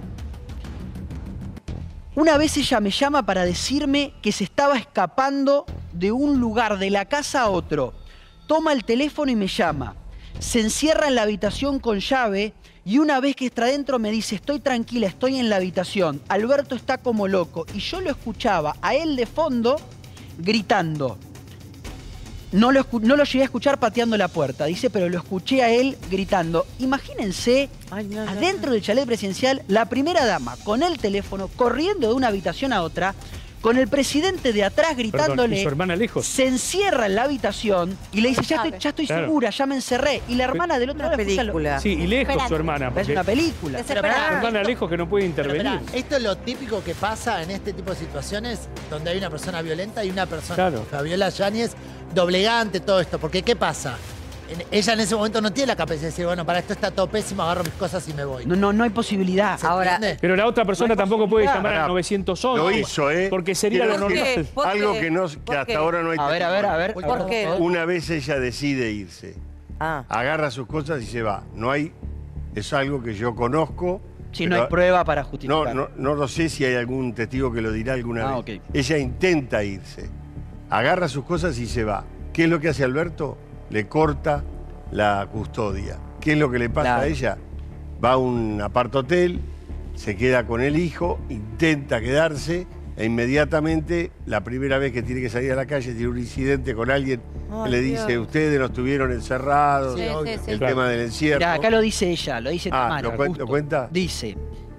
Una vez ella me llama para decirme que se estaba escapando de un lugar de la casa a otro. Toma el teléfono y me llama. Se encierra en la habitación con llave y una vez que está adentro me dice, estoy tranquila, estoy en la habitación. Alberto está como loco. Y yo lo escuchaba a él de fondo gritando. No lo llegué a escuchar pateando la puerta, dice, pero lo escuché a él gritando. Imagínense, Ay, no, no, adentro del chalet presidencial, la primera dama con el teléfono, corriendo de una habitación a otra, con el presidente de atrás Perdón, gritándole. ¿y su hermana lejos? Se encierra en la habitación y le dice, ya estoy Claro. segura, ya me encerré. Y la hermana del otro Una lado escucha lo- película. Sí, y lejos Esperando. su hermana. Es Porque una película. su Desesperada. hermana lejos que no puede Pero intervenir. esperá, esto es lo típico que pasa en este tipo de situaciones donde hay una persona violenta y una persona, Claro. Fabiola Yáñez, doblegante, todo esto. Porque ¿qué pasa? Ella en ese momento no tiene la capacidad de decir, bueno, para esto está todo pésimo, agarro mis cosas y me voy. No hay posibilidad. ¿Se Ahora, entiende? Pero la otra persona No hay tampoco puede posibilidad. llamar al Pará. 911. Lo hizo, Porque sería Quiero lo decir, normal. ¿Por algo qué? que ¿Por hasta qué? ahora no hay A ver. ¿Por qué? Una vez ella decide irse, Ah, agarra sus cosas y se va. No hay, es algo que yo conozco Si no hay prueba para justificar. No lo sé si hay algún testigo que lo dirá alguna vez. Okay. Ella intenta irse, agarra sus cosas y se va. ¿Qué es lo que hace Alberto? Le corta la custodia. ¿Qué es lo que le pasa a ella? Va a un apartotel, se queda con el hijo, intenta quedarse e inmediatamente, la primera vez que tiene que salir a la calle, tiene un incidente con alguien que le dice, ustedes no estuvieron encerrados, el tema del encierro. Mirá, acá lo dice ella, lo dice Tamara. ¿Lo cuenta? Dice,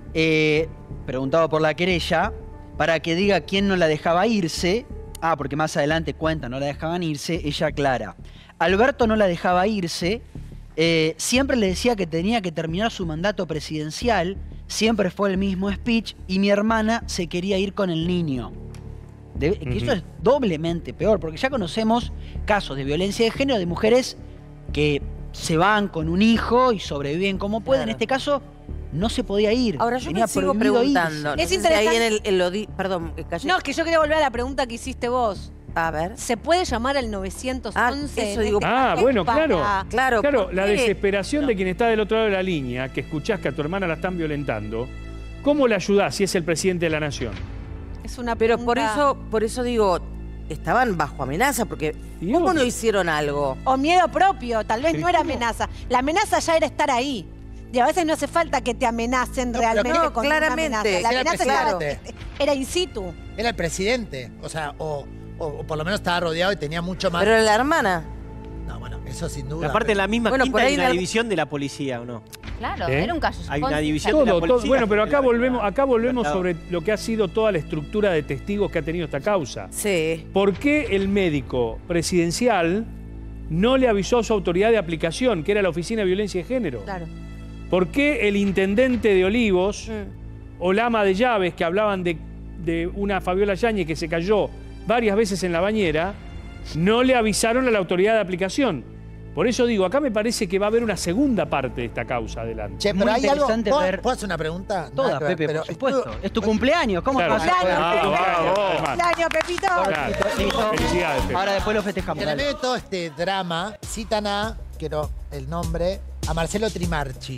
preguntado por la querella, para que diga quién no la dejaba irse, porque más adelante cuenta, no la dejaban irse, ella aclara. Alberto no la dejaba irse, siempre le decía que tenía que terminar su mandato presidencial, siempre fue el mismo speech, y mi hermana se quería ir con el niño. Que eso es doblemente peor, porque ya conocemos casos de violencia de género de mujeres que se van con un hijo y sobreviven como pueden. En este caso, no se podía ir. Ahora yo me sigo preguntando. Es interesante. Perdón, no, es que yo quería volver a la pregunta que hiciste vos. A ver. ¿Se puede llamar al 911? Eso digo. Bueno, claro. Claro, la desesperación de quien está del otro lado de la línea, que escuchás que a tu hermana la están violentando, ¿cómo la ayudás si es el presidente de la nación? Es una Pero pregunta... por eso digo, estaban bajo amenaza, porque ¿cómo no hicieron algo? O miedo propio, tal vez no era amenaza. La amenaza ya era estar ahí. Y a veces no hace falta que te amenacen realmente con claramente. una amenaza. La amenaza era in situ. Era el presidente, o sea, o por lo menos estaba rodeado y tenía mucho más... Pero la hermana. No, bueno, eso sin duda. Aparte de la misma quinta por ahí hay una división de la policía, ¿o no? Claro, era un caso. Hay una división de la policía. Bueno, pero acá volvemos sobre lo que ha sido toda la estructura de testigos que ha tenido esta causa. Sí. ¿Por qué el médico presidencial no le avisó a su autoridad de aplicación, que era la Oficina de Violencia de Género? Claro. ¿Por qué el intendente de Olivos o la ama de llaves, que hablaban de una Fabiola Yáñez que se cayó varias veces en la bañera, no le avisaron a la autoridad de aplicación? Por eso digo, acá me parece que va a haber una segunda parte de esta causa adelante. Che, pero Muy hay algo... interesante ver- ¿Puedo hacer una pregunta? Todas, Pepe, por supuesto. Es tu cumpleaños, ¿cómo Claro. te vas a poder? ¡Cumpleaños, Pepito! Claro. Listo. Felicidades, Pepe. Ahora después lo festejamos. En el dale. medio de todo este drama, citan quiero el nombre, a Marcelo Trimarchi.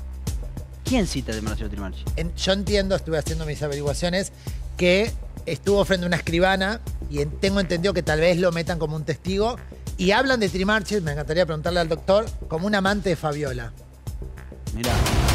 ¿Quién cita de Marcelo Trimarchi? Yo entiendo, estuve haciendo mis averiguaciones, que estuvo frente a una escribana y tengo entendido que tal vez lo metan como un testigo. Y hablan de Trimarchi, me encantaría preguntarle al doctor, como un amante de Fabiola. Mirá.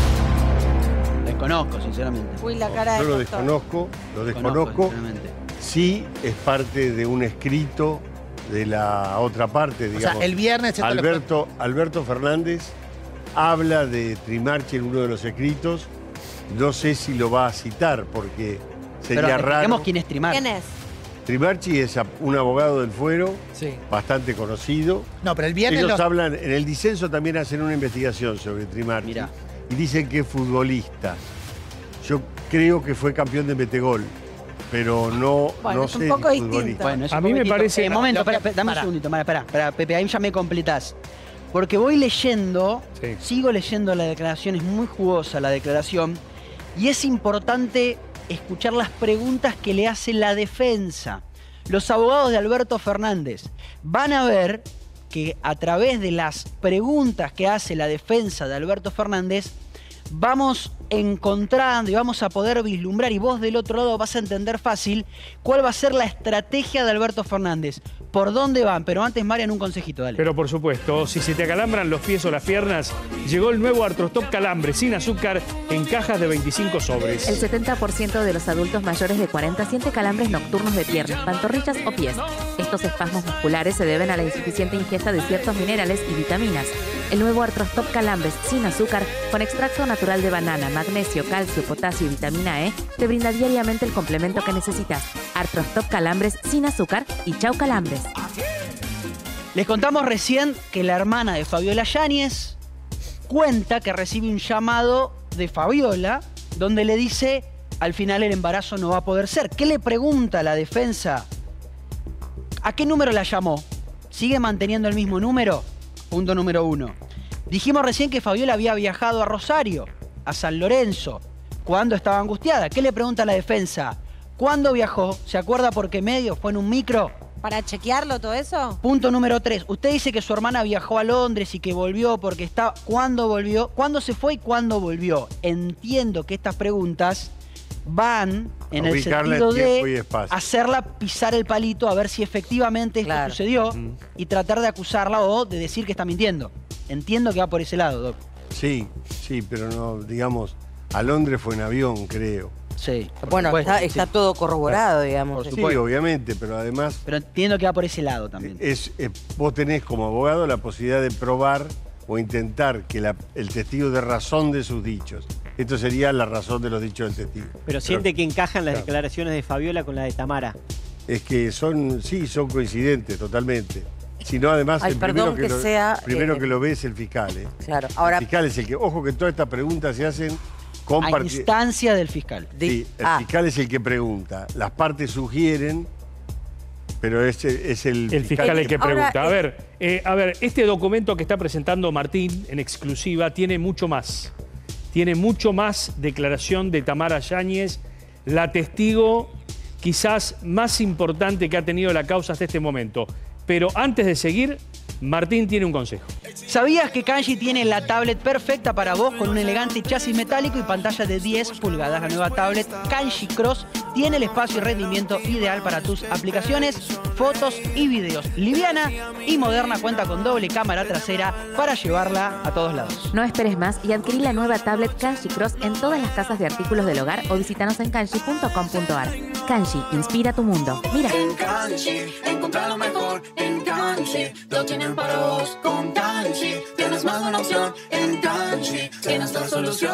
Desconozco, sinceramente. Uy, la cara Yo del lo doctor. desconozco. sinceramente. Sí es parte de un escrito de la otra parte, O digamos. sea, el viernes... esto lo- Alberto Fernández habla de Trimarchi en uno de los escritos. No sé si lo va a citar porque sería Pero raro. expliquemos quién es Trimarchi. ¿Quién es? Trimarchi es un abogado del fuero, Sí. bastante conocido. No, pero el viernes... Ellos hablan, en el disenso también hacen una investigación sobre Trimarchi. Mirá. Y dicen que es futbolista. Yo creo que fue campeón de metegol, pero no Es sé un poco si distinto. futbolista. Bueno, es A un mí me poquitito. parece- Momento, No, dame un pará. segundito, pará, Pepe, ahí ya me completás. Porque voy leyendo, Sí. sigo leyendo la declaración, es muy jugosa la declaración, y es importante escuchar las preguntas que le hace la defensa. Los abogados de Alberto Fernández van a ver que a través de las preguntas que hace la defensa de Alberto Fernández, vamos encontrando y vamos a poder vislumbrar, y vos del otro lado vas a entender fácil cuál va a ser la estrategia de Alberto Fernández, por dónde van. Pero antes, Marian, un consejito, dale. Pero por supuesto, si se te acalambran los pies o las piernas, llegó el nuevo Artrostop Calambre sin azúcar en cajas de 25 sobres. El 70% de los adultos mayores de 40 siente calambres nocturnos de piernas, pantorrillas o pies. Estos espasmos musculares se deben a la insuficiente ingesta de ciertos minerales y vitaminas. El nuevo Artrostop Calambres sin azúcar, con extracto natural de banana, magnesio, calcio, potasio y vitamina E, te brinda diariamente el complemento que necesitas. Artrostop Calambres sin azúcar y chau calambres. Les contamos recién que la hermana de Fabiola Yáñez cuenta que recibe un llamado de Fabiola donde le dice al final el embarazo no va a poder ser. ¿Qué le pregunta la defensa? ¿A qué número la llamó? ¿Sigue manteniendo el mismo número? Punto número 1. Dijimos recién que Fabiola había viajado a Rosario, a San Lorenzo, cuando estaba angustiada. ¿Qué le pregunta la defensa? ¿Cuándo viajó? ¿Se acuerda por qué medio? ¿Fue en un micro? ¿Para chequearlo todo eso? Punto número 3. Usted dice que su hermana viajó a Londres y que volvió porque está... ¿Cuándo volvió? ¿Cuándo se fue y cuándo volvió? Entiendo que estas preguntas van en el sentido de hacerla pisar el palito a ver si efectivamente esto sucedió y tratar de acusarla o de decir que está mintiendo. Entiendo que va por ese lado, Doc. Sí, sí, pero no, digamos, a Londres fue en avión, creo. Sí. Bueno, está todo corroborado, digamos. Sí, obviamente, pero además... Pero entiendo que va por ese lado también. Vos tenés como abogado la posibilidad de probar o intentar que el testigo dé razón de sus dichos. Esto sería la razón de los dichos del testigo. Pero siente que encajan las declaraciones de Fabiola con la de Tamara. Es que son coincidentes totalmente. Si no, además, el primero que lo ve es el fiscal. Claro. Ahora, el fiscal es el que... Ojo que todas estas preguntas se hacen... A instancia del fiscal. Sí, el fiscal es el que pregunta. Las partes sugieren, pero es el fiscal el que pregunta. A ver, este documento que está presentando Martín en exclusiva tiene mucho más. Tiene mucho más declaración de Tamara Yáñez, la testigo quizás más importante que ha tenido la causa hasta este momento. Pero antes de seguir, Martín tiene un consejo. ¿Sabías que Kanji tiene la tablet perfecta para vos con un elegante chasis metálico y pantalla de 10 pulgadas? La nueva tablet Kanji Cross tiene el espacio y rendimiento ideal para tus aplicaciones, fotos y videos. Liviana y moderna, cuenta con doble cámara trasera para llevarla a todos lados. No esperes más y adquirí la nueva tablet Kanji Cross en todas las casas de artículos del hogar o visítanos en kanji.com.ar. Kanji, inspira tu mundo. Mira. En Kanji, encontrar lo mejor. En Kanji, lo tienen para vos. Con Kanji, tienes más de una opción. En Kanji, tienes la solución.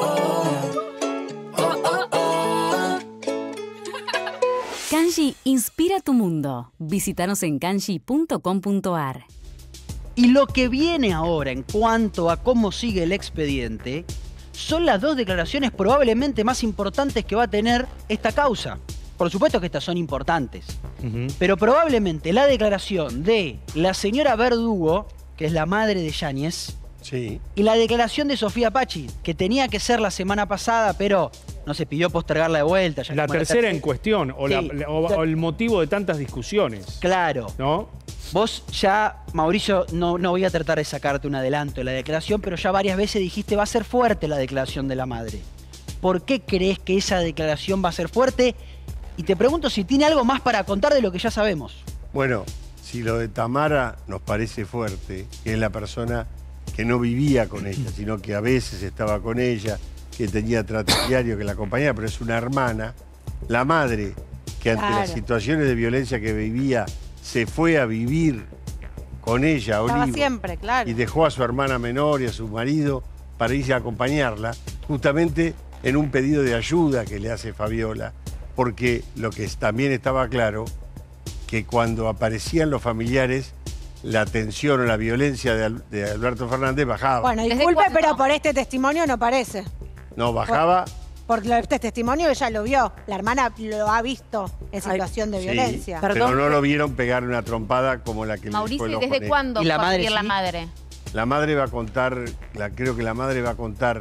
Kanji, inspira tu mundo. Visítanos en kanji.com.ar. Y lo que viene ahora en cuanto a cómo sigue el expediente son las dos declaraciones probablemente más importantes que va a tener esta causa. Por supuesto que estas son importantes, pero probablemente la declaración de la señora Verdugo, que es la madre de Yáñez, y la declaración de Sofía Pachi, que tenía que ser la semana pasada, pero no se pidió postergarla de vuelta. Ya la tercera en cuestión, o el motivo de tantas discusiones. Claro. ¿No? Vos ya, Mauricio, no voy a tratar de sacarte un adelanto de la declaración, pero ya varias veces dijiste va a ser fuerte la declaración de la madre. ¿Por qué crees que esa declaración va a ser fuerte? Y te pregunto si tiene algo más para contar de lo que ya sabemos. Bueno, si lo de Tamara nos parece fuerte, que es la persona que no vivía con ella, sino que a veces estaba con ella, que tenía trato diario, que la acompañaba, pero es una hermana, la madre, que ante las situaciones de violencia que vivía, se fue a vivir con ella, Olivo, siempre, claro. Y dejó a su hermana menor y a su marido para irse a acompañarla, justamente en un pedido de ayuda que le hace Fabiola, porque lo que también estaba claro, que cuando aparecían los familiares, la tensión o la violencia de Alberto Fernández bajaba. Bueno, disculpe, pero por este testimonio no parece. No, bajaba... Por este testimonio ella lo vio, la hermana lo ha visto en situación de violencia. Pero no lo vieron pegarle una trompada como la que Mauricio, le ¿y desde cuándo fue a vivir la madre? La madre va a contar, creo que la madre va a contar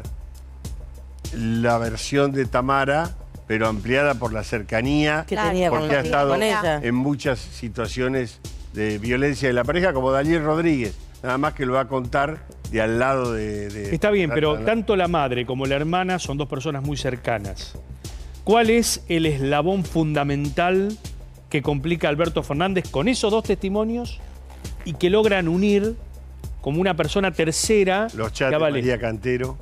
la versión de Tamara, pero ampliada por la cercanía, que tenía porque ha estado con ella en muchas situaciones de violencia de la pareja, como Daniel Rodríguez, nada más que lo va a contar de al lado de... Está bien, pero tanto la madre como la hermana son dos personas muy cercanas. ¿Cuál es el eslabón fundamental que complica a Alberto Fernández con esos dos testimonios y que logran unir como una persona tercera? Los chats de María Cantero,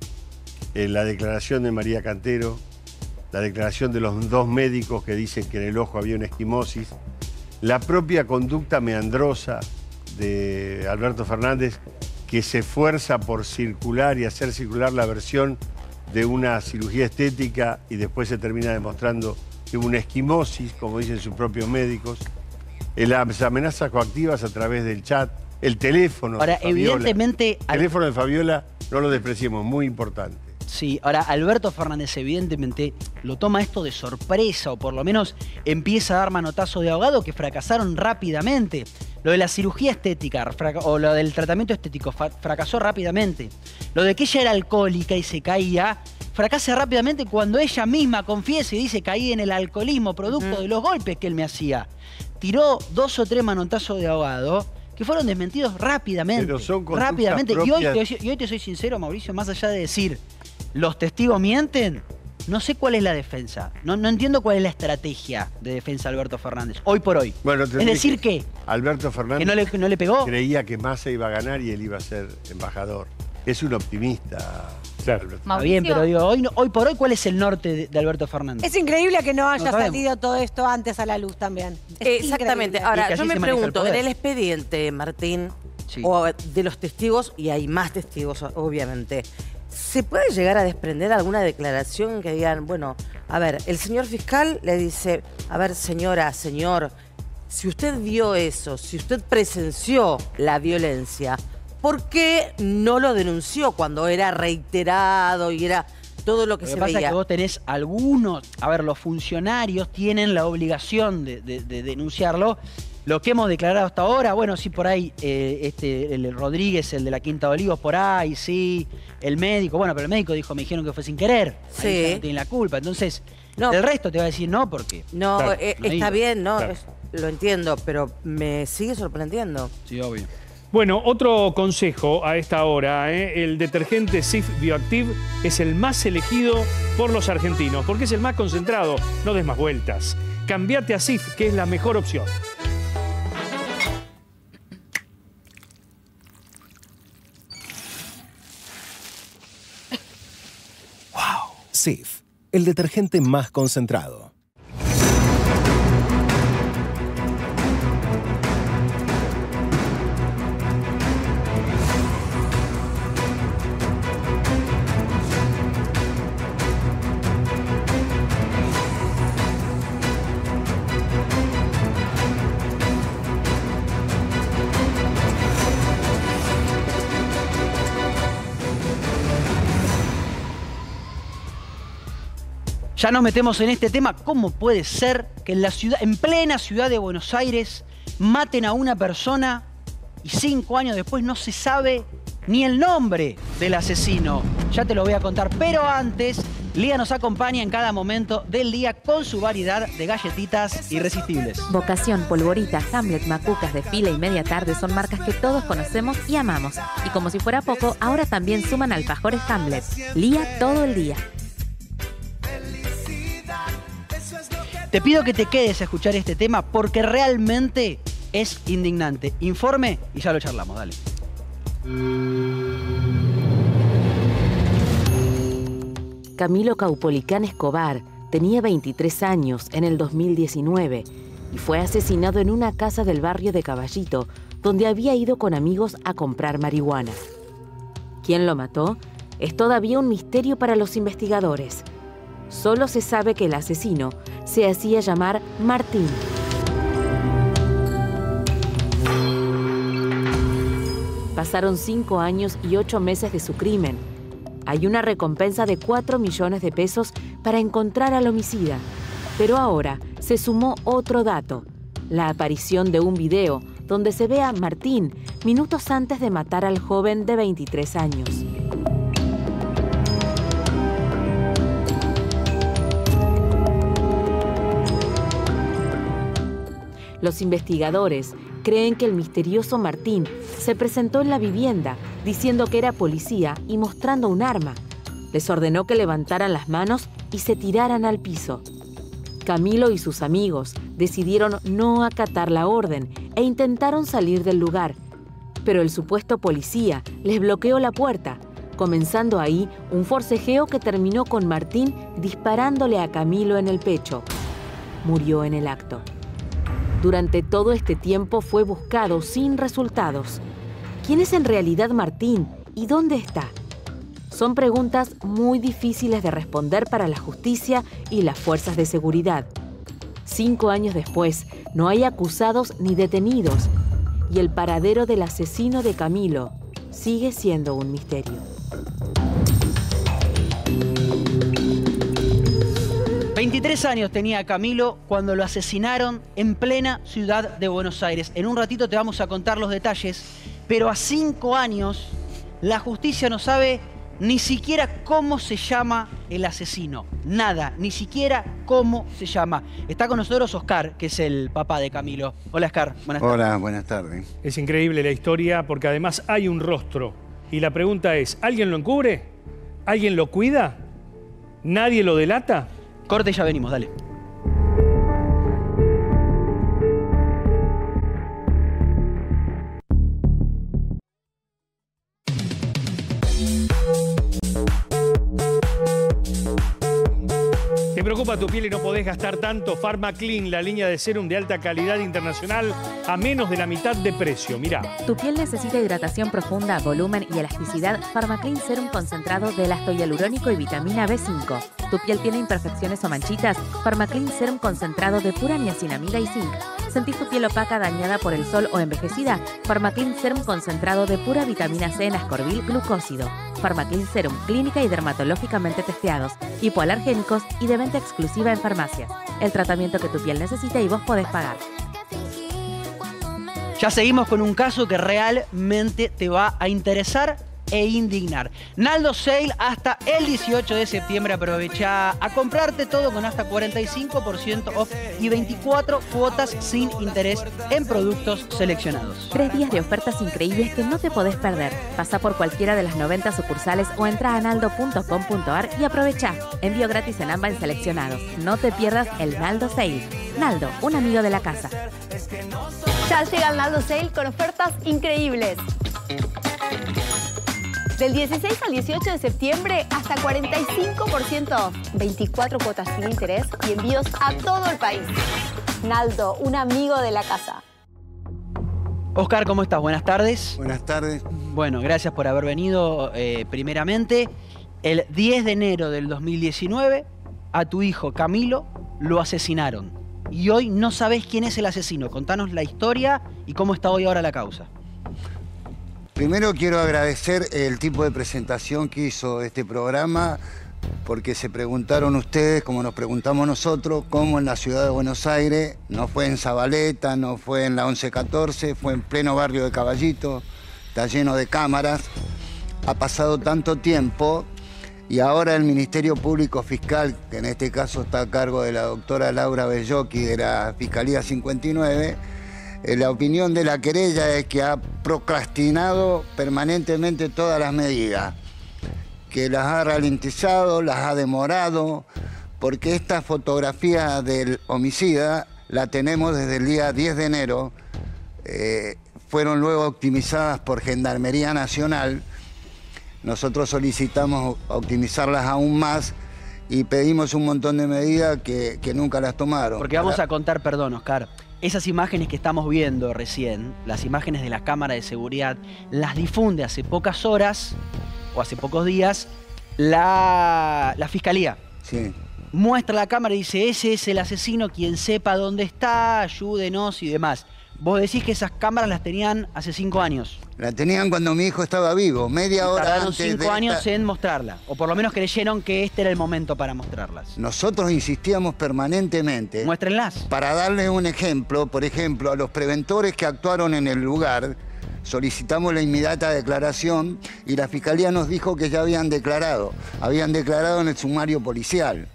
la declaración de María Cantero, la declaración de los dos médicos que dicen que en el ojo había una esquimosis, la propia conducta meandrosa de Alberto Fernández, que se esfuerza por circular y hacer circular la versión de una cirugía estética y después se termina demostrando que hubo una esquimosis, como dicen sus propios médicos, las amenazas coactivas a través del chat, el teléfono Ahora, de Fabiola. evidentemente... El teléfono de Fabiola, no lo despreciemos, muy importante. Sí, ahora Alberto Fernández evidentemente lo toma esto de sorpresa, o por lo menos empieza a dar manotazo de ahogado que fracasaron rápidamente. Lo de la cirugía estética o lo del tratamiento estético fracasó rápidamente. Lo de que ella era alcohólica y se caía, fracasa rápidamente cuando ella misma confiesa y dice caí en el alcoholismo producto de los golpes que él me hacía. tiró 2 o 3 manotazos de ahogado que fueron desmentidos rápidamente. Pero son conductas rápidamente. propias. Y hoy te soy sincero, Mauricio, más allá de decir los testigos mienten, no sé cuál es la defensa. No entiendo cuál es la estrategia de defensa de Alberto Fernández, hoy por hoy. Bueno, es decir que Alberto Fernández que no le pegó. Creía que Massa iba a ganar y él iba a ser embajador. Es un optimista. Claro. Está bien, pero digo, hoy por hoy, ¿cuál es el norte de Alberto Fernández? Es increíble que no haya No sabemos. salido todo esto antes a la luz también. Es Exactamente. increíble. Ahora, Y que yo así me se maneja el pregunto, en poder. el expediente, Martín, Sí. o de los testigos, y hay más testigos, obviamente, ¿se puede llegar a desprender alguna declaración que digan, bueno, a ver, el señor fiscal le dice, a ver, señora, señor, si usted vio eso, si usted presenció la violencia, ¿por qué no lo denunció cuando era reiterado y era todo lo que Lo se que pasa veía? es que vos tenés algunos, a ver, los funcionarios tienen la obligación de denunciarlo. Lo que hemos declarado hasta ahora, bueno, sí, por ahí, el Rodríguez, el de la Quinta de Olivos, por ahí, sí, el médico, bueno, pero el médico dijo, me dijeron que fue sin querer. Sí. Ahí ya no tienen la culpa. Entonces, No. el resto te va a decir no, porque... No, Claro, no está digo. bien, ¿no? Claro. Lo entiendo, pero me sigue sorprendiendo. Sí, obvio. Bueno, otro consejo a esta hora, el detergente Cif Bioactive es el más elegido por los argentinos, porque es el más concentrado, no des más vueltas. Cambiate a Cif, que es la mejor opción. Cif, el detergente más concentrado. Ya nos metemos en este tema. ¿Cómo puede ser que en la ciudad, en plena ciudad de Buenos Aires, maten a una persona y 5 años después no se sabe ni el nombre del asesino? Ya te lo voy a contar. Pero antes, Lía nos acompaña en cada momento del día con su variedad de galletitas irresistibles. Vocación, Polvorita, Hamlet, Macucas, Desfile y Media Tarde son marcas que todos conocemos y amamos. Y como si fuera poco, ahora también suman alfajores Hamlet. Lía todo el día. Te pido que te quedes a escuchar este tema porque realmente es indignante. Informe y ya lo charlamos, dale. Camilo Caupolicán Escobar tenía 23 años en el 2019 y fue asesinado en una casa del barrio de Caballito, donde había ido con amigos a comprar marihuana. ¿Quién lo mató? Es todavía un misterio para los investigadores. Solo se sabe que el asesino se hacía llamar Martín. Pasaron 5 años y 8 meses de su crimen. Hay una recompensa de 4 millones de pesos para encontrar al homicida. Pero ahora se sumó otro dato: la aparición de un video donde se ve a Martín minutos antes de matar al joven de 23 años. Los investigadores creen que el misterioso Martín se presentó en la vivienda diciendo que era policía y mostrando un arma. Les ordenó que levantaran las manos y se tiraran al piso. Camilo y sus amigos decidieron no acatar la orden e intentaron salir del lugar. Pero el supuesto policía les bloqueó la puerta, comenzando ahí un forcejeo que terminó con Martín disparándole a Camilo en el pecho. Murió en el acto. Durante todo este tiempo fue buscado sin resultados. ¿Quién es en realidad Martín y dónde está? Son preguntas muy difíciles de responder para la justicia y las fuerzas de seguridad. 5 años después, no hay acusados ni detenidos, y el paradero del asesino de Camilo sigue siendo un misterio. 23 años tenía Camilo cuando lo asesinaron en plena ciudad de Buenos Aires. En un ratito te vamos a contar los detalles, pero a 5 años la justicia no sabe ni siquiera cómo se llama el asesino. Nada, ni siquiera cómo se llama. Está con nosotros Oscar, que es el papá de Camilo. Hola, Oscar. Buenas tardes. Hola, buenas tardes. Es increíble la historia porque además hay un rostro. Y la pregunta es, ¿alguien lo encubre? ¿Alguien lo cuida? ¿Nadie lo delata? Corte y ya venimos, dale. ¿Te preocupa tu piel y no podés gastar tanto? PharmaClean, la línea de serum de alta calidad internacional a menos de la mitad de precio. Mirá. Tu piel necesita hidratación profunda, volumen y elasticidad. PharmaClean Serum concentrado de ácido hialurónico y vitamina B5. ¿Tu piel tiene imperfecciones o manchitas? PharmaClean Serum concentrado de pura niacinamida y zinc. ¿Sentís tu piel opaca, dañada por el sol o envejecida? PharmaClean Serum concentrado de pura vitamina C en ascorbil glucósido. PharmaClean Serum, clínica y dermatológicamente testeados, hipoalergénicos y de venta exclusiva en farmacias. El tratamiento que tu piel necesita y vos podés pagar. Ya seguimos con un caso que realmente te va a interesar e indignar. Naldo Sale hasta el 18 de septiembre. Aprovecha a comprarte todo con hasta 45% off y 24 cuotas sin interés en productos seleccionados. 3 días de ofertas increíbles que no te podés perder. Pasa por cualquiera de las 90 sucursales o entra a naldo.com.ar y aprovecha. Envío gratis en AMBA en seleccionados. No te pierdas el Naldo Sale. Naldo, un amigo de la casa. Ya llega el Naldo Sale con ofertas increíbles. Del 16 al 18 de septiembre, hasta 45% off, 24 cuotas sin interés y envíos a todo el país. Naldo, un amigo de la casa. Oscar, ¿cómo estás? Buenas tardes. Buenas tardes. Bueno, gracias por haber venido. Primeramente, el 10 de enero del 2019, a tu hijo Camilo lo asesinaron. Y hoy no sabés quién es el asesino. Contanos la historia y cómo está hoy ahora la causa. Primero quiero agradecer el tipo de presentación que hizo este programa, porque se preguntaron ustedes, como nos preguntamos nosotros, cómo en la ciudad de Buenos Aires, no fue en Zabaleta, no fue en la 1114, fue en pleno barrio de Caballito, está lleno de cámaras, ha pasado tanto tiempo y ahora el Ministerio Público Fiscal, que en este caso está a cargo de la doctora Laura Bellocchi de la Fiscalía 59, la opinión de la querella es que ha procrastinado permanentemente todas las medidas, que las ha ralentizado, las ha demorado, porque esta fotografía del homicida la tenemos desde el día 10 de enero, fueron luego optimizadas por Gendarmería Nacional. Nosotros solicitamos optimizarlas aún más y pedimos un montón de medidas que nunca las tomaron. Porque vamos a contar, perdón, Oscar, esas imágenes que estamos viendo recién, las imágenes de la cámara de seguridad, las difunde hace pocas horas o hace pocos días la Fiscalía. Sí. Muestra la cámara y dice, ese es el asesino, quien sepa dónde está, ayúdenos y demás. Vos decís que esas cámaras las tenían hace 5 años. La tenían cuando mi hijo estaba vivo, media hora Tardaron antes 5 años en mostrarla, o por lo menos creyeron que este era el momento para mostrarlas. Nosotros insistíamos permanentemente. Muéstrenlas. Para darle un ejemplo, por ejemplo, a los preventores que actuaron en el lugar, solicitamos la inmediata declaración y la Fiscalía nos dijo que ya habían declarado en el sumario policial.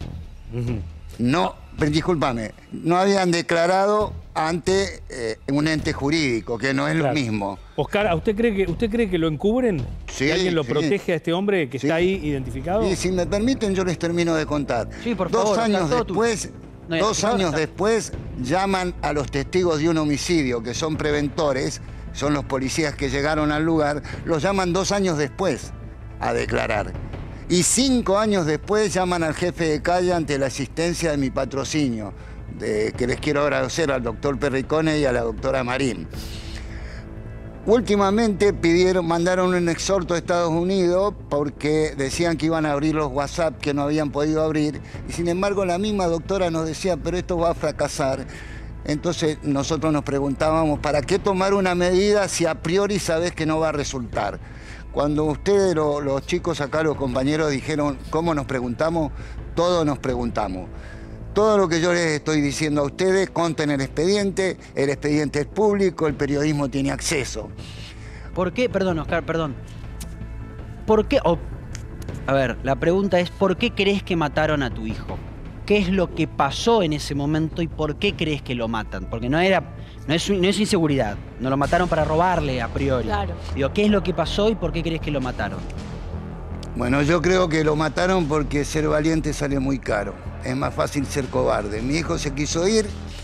No, discúlpame, no habían declarado ante un ente jurídico, que no es lo mismo. Oscar, ¿usted cree que lo encubren? Sí, ¿Que alguien lo sí. protege a este hombre que está ahí identificado? Y si me permiten, yo les termino de contar. Sí, por favor. 2 años después, después llaman a los testigos de un homicidio, que son preventores, son los policías que llegaron al lugar, los llaman 2 años después a declarar. Y 5 años después llaman al jefe de calle ante la asistencia de mi patrocinio, que les quiero agradecer al doctor Perricone y a la doctora Marín. Últimamente mandaron un exhorto a Estados Unidos porque decían que iban a abrir los WhatsApp que no habían podido abrir, y sin embargo la misma doctora nos decía, pero esto va a fracasar. Entonces nosotros nos preguntábamos, ¿para qué tomar una medida si a priori sabés que no va a resultar? Cuando ustedes, los chicos acá, los compañeros, dijeron cómo nos preguntamos, todos nos preguntamos. Todo lo que yo les estoy diciendo a ustedes, conten el expediente es público, el periodismo tiene acceso. ¿Por qué? Perdón, Oscar, perdón. ¿Por qué? A ver, la pregunta es, ¿por qué crees que mataron a tu hijo? ¿Qué es lo que pasó en ese momento y por qué crees que lo matan? Porque no es inseguridad, no lo mataron para robarle a priori. Claro. Digo, ¿qué es lo que pasó y por qué crees que lo mataron? Bueno, yo creo que lo mataron porque ser valiente sale muy caro. Es más fácil ser cobarde. Mi hijo se quiso ir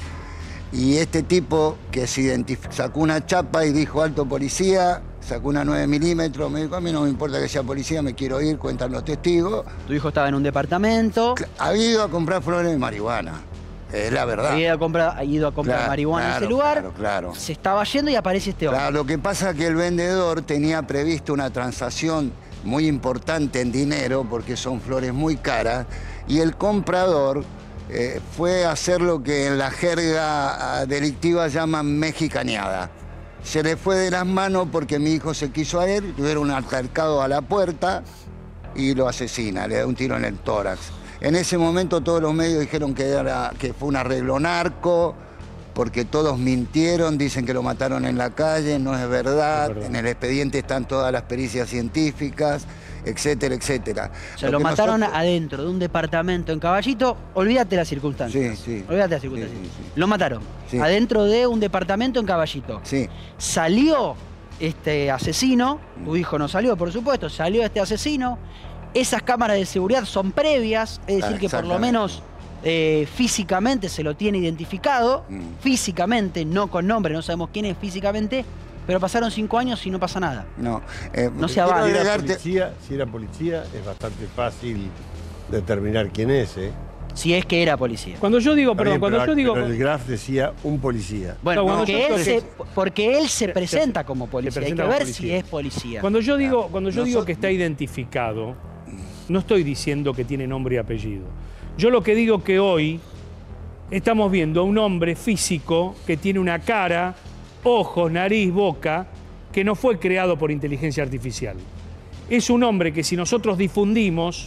y este tipo que sacó una chapa y dijo alto policía, sacó una 9 milímetros, me dijo, a mí no me importa que sea policía, me quiero ir, cuentan los testigos. Tu hijo estaba en un departamento. Había ido a comprar flores de marihuana, es la verdad. Había ido a comprar marihuana en ese lugar. Claro. Se estaba yendo y aparece este hombre. Claro, lo que pasa es que el vendedor tenía previsto una transacción muy importante en dinero, porque son flores muy caras, y el comprador fue a hacer lo que en la jerga delictiva llaman mexicaneada. Se le fue de las manos porque mi hijo se quiso ir, tuvieron un altercado a la puerta y lo asesina, le da un tiro en el tórax. En ese momento todos los medios dijeron que fue un arreglo narco, porque todos mintieron, dicen que lo mataron en la calle, no es verdad. En el expediente están todas las pericias científicas, etcétera, etcétera. O sea, lo mataron adentro de un departamento en Caballito, olvídate las circunstancias. Sí. Olvídate las circunstancias. Sí. Lo mataron adentro de un departamento en Caballito. Sí. Salió este asesino, tu hijo no salió, por supuesto, salió este asesino. Esas cámaras de seguridad son previas, es decir, que por lo menos físicamente se lo tiene identificado, físicamente, no con nombre, no sabemos quién es físicamente, pero pasaron 5 años y no pasa nada. No se avala. Si era policía, es bastante fácil determinar quién es, ¿eh? Si es que era policía. Cuando yo digo, Pero el graf decía un policía. Bueno, porque él se presenta como policía. Hay que ver si es policía. Cuando yo digo que está identificado, no estoy diciendo que tiene nombre y apellido. Yo lo que digo que hoy estamos viendo a un hombre físico que tiene una cara, ojos, nariz, boca, que no fue creado por inteligencia artificial. Es un hombre que si nosotros difundimos,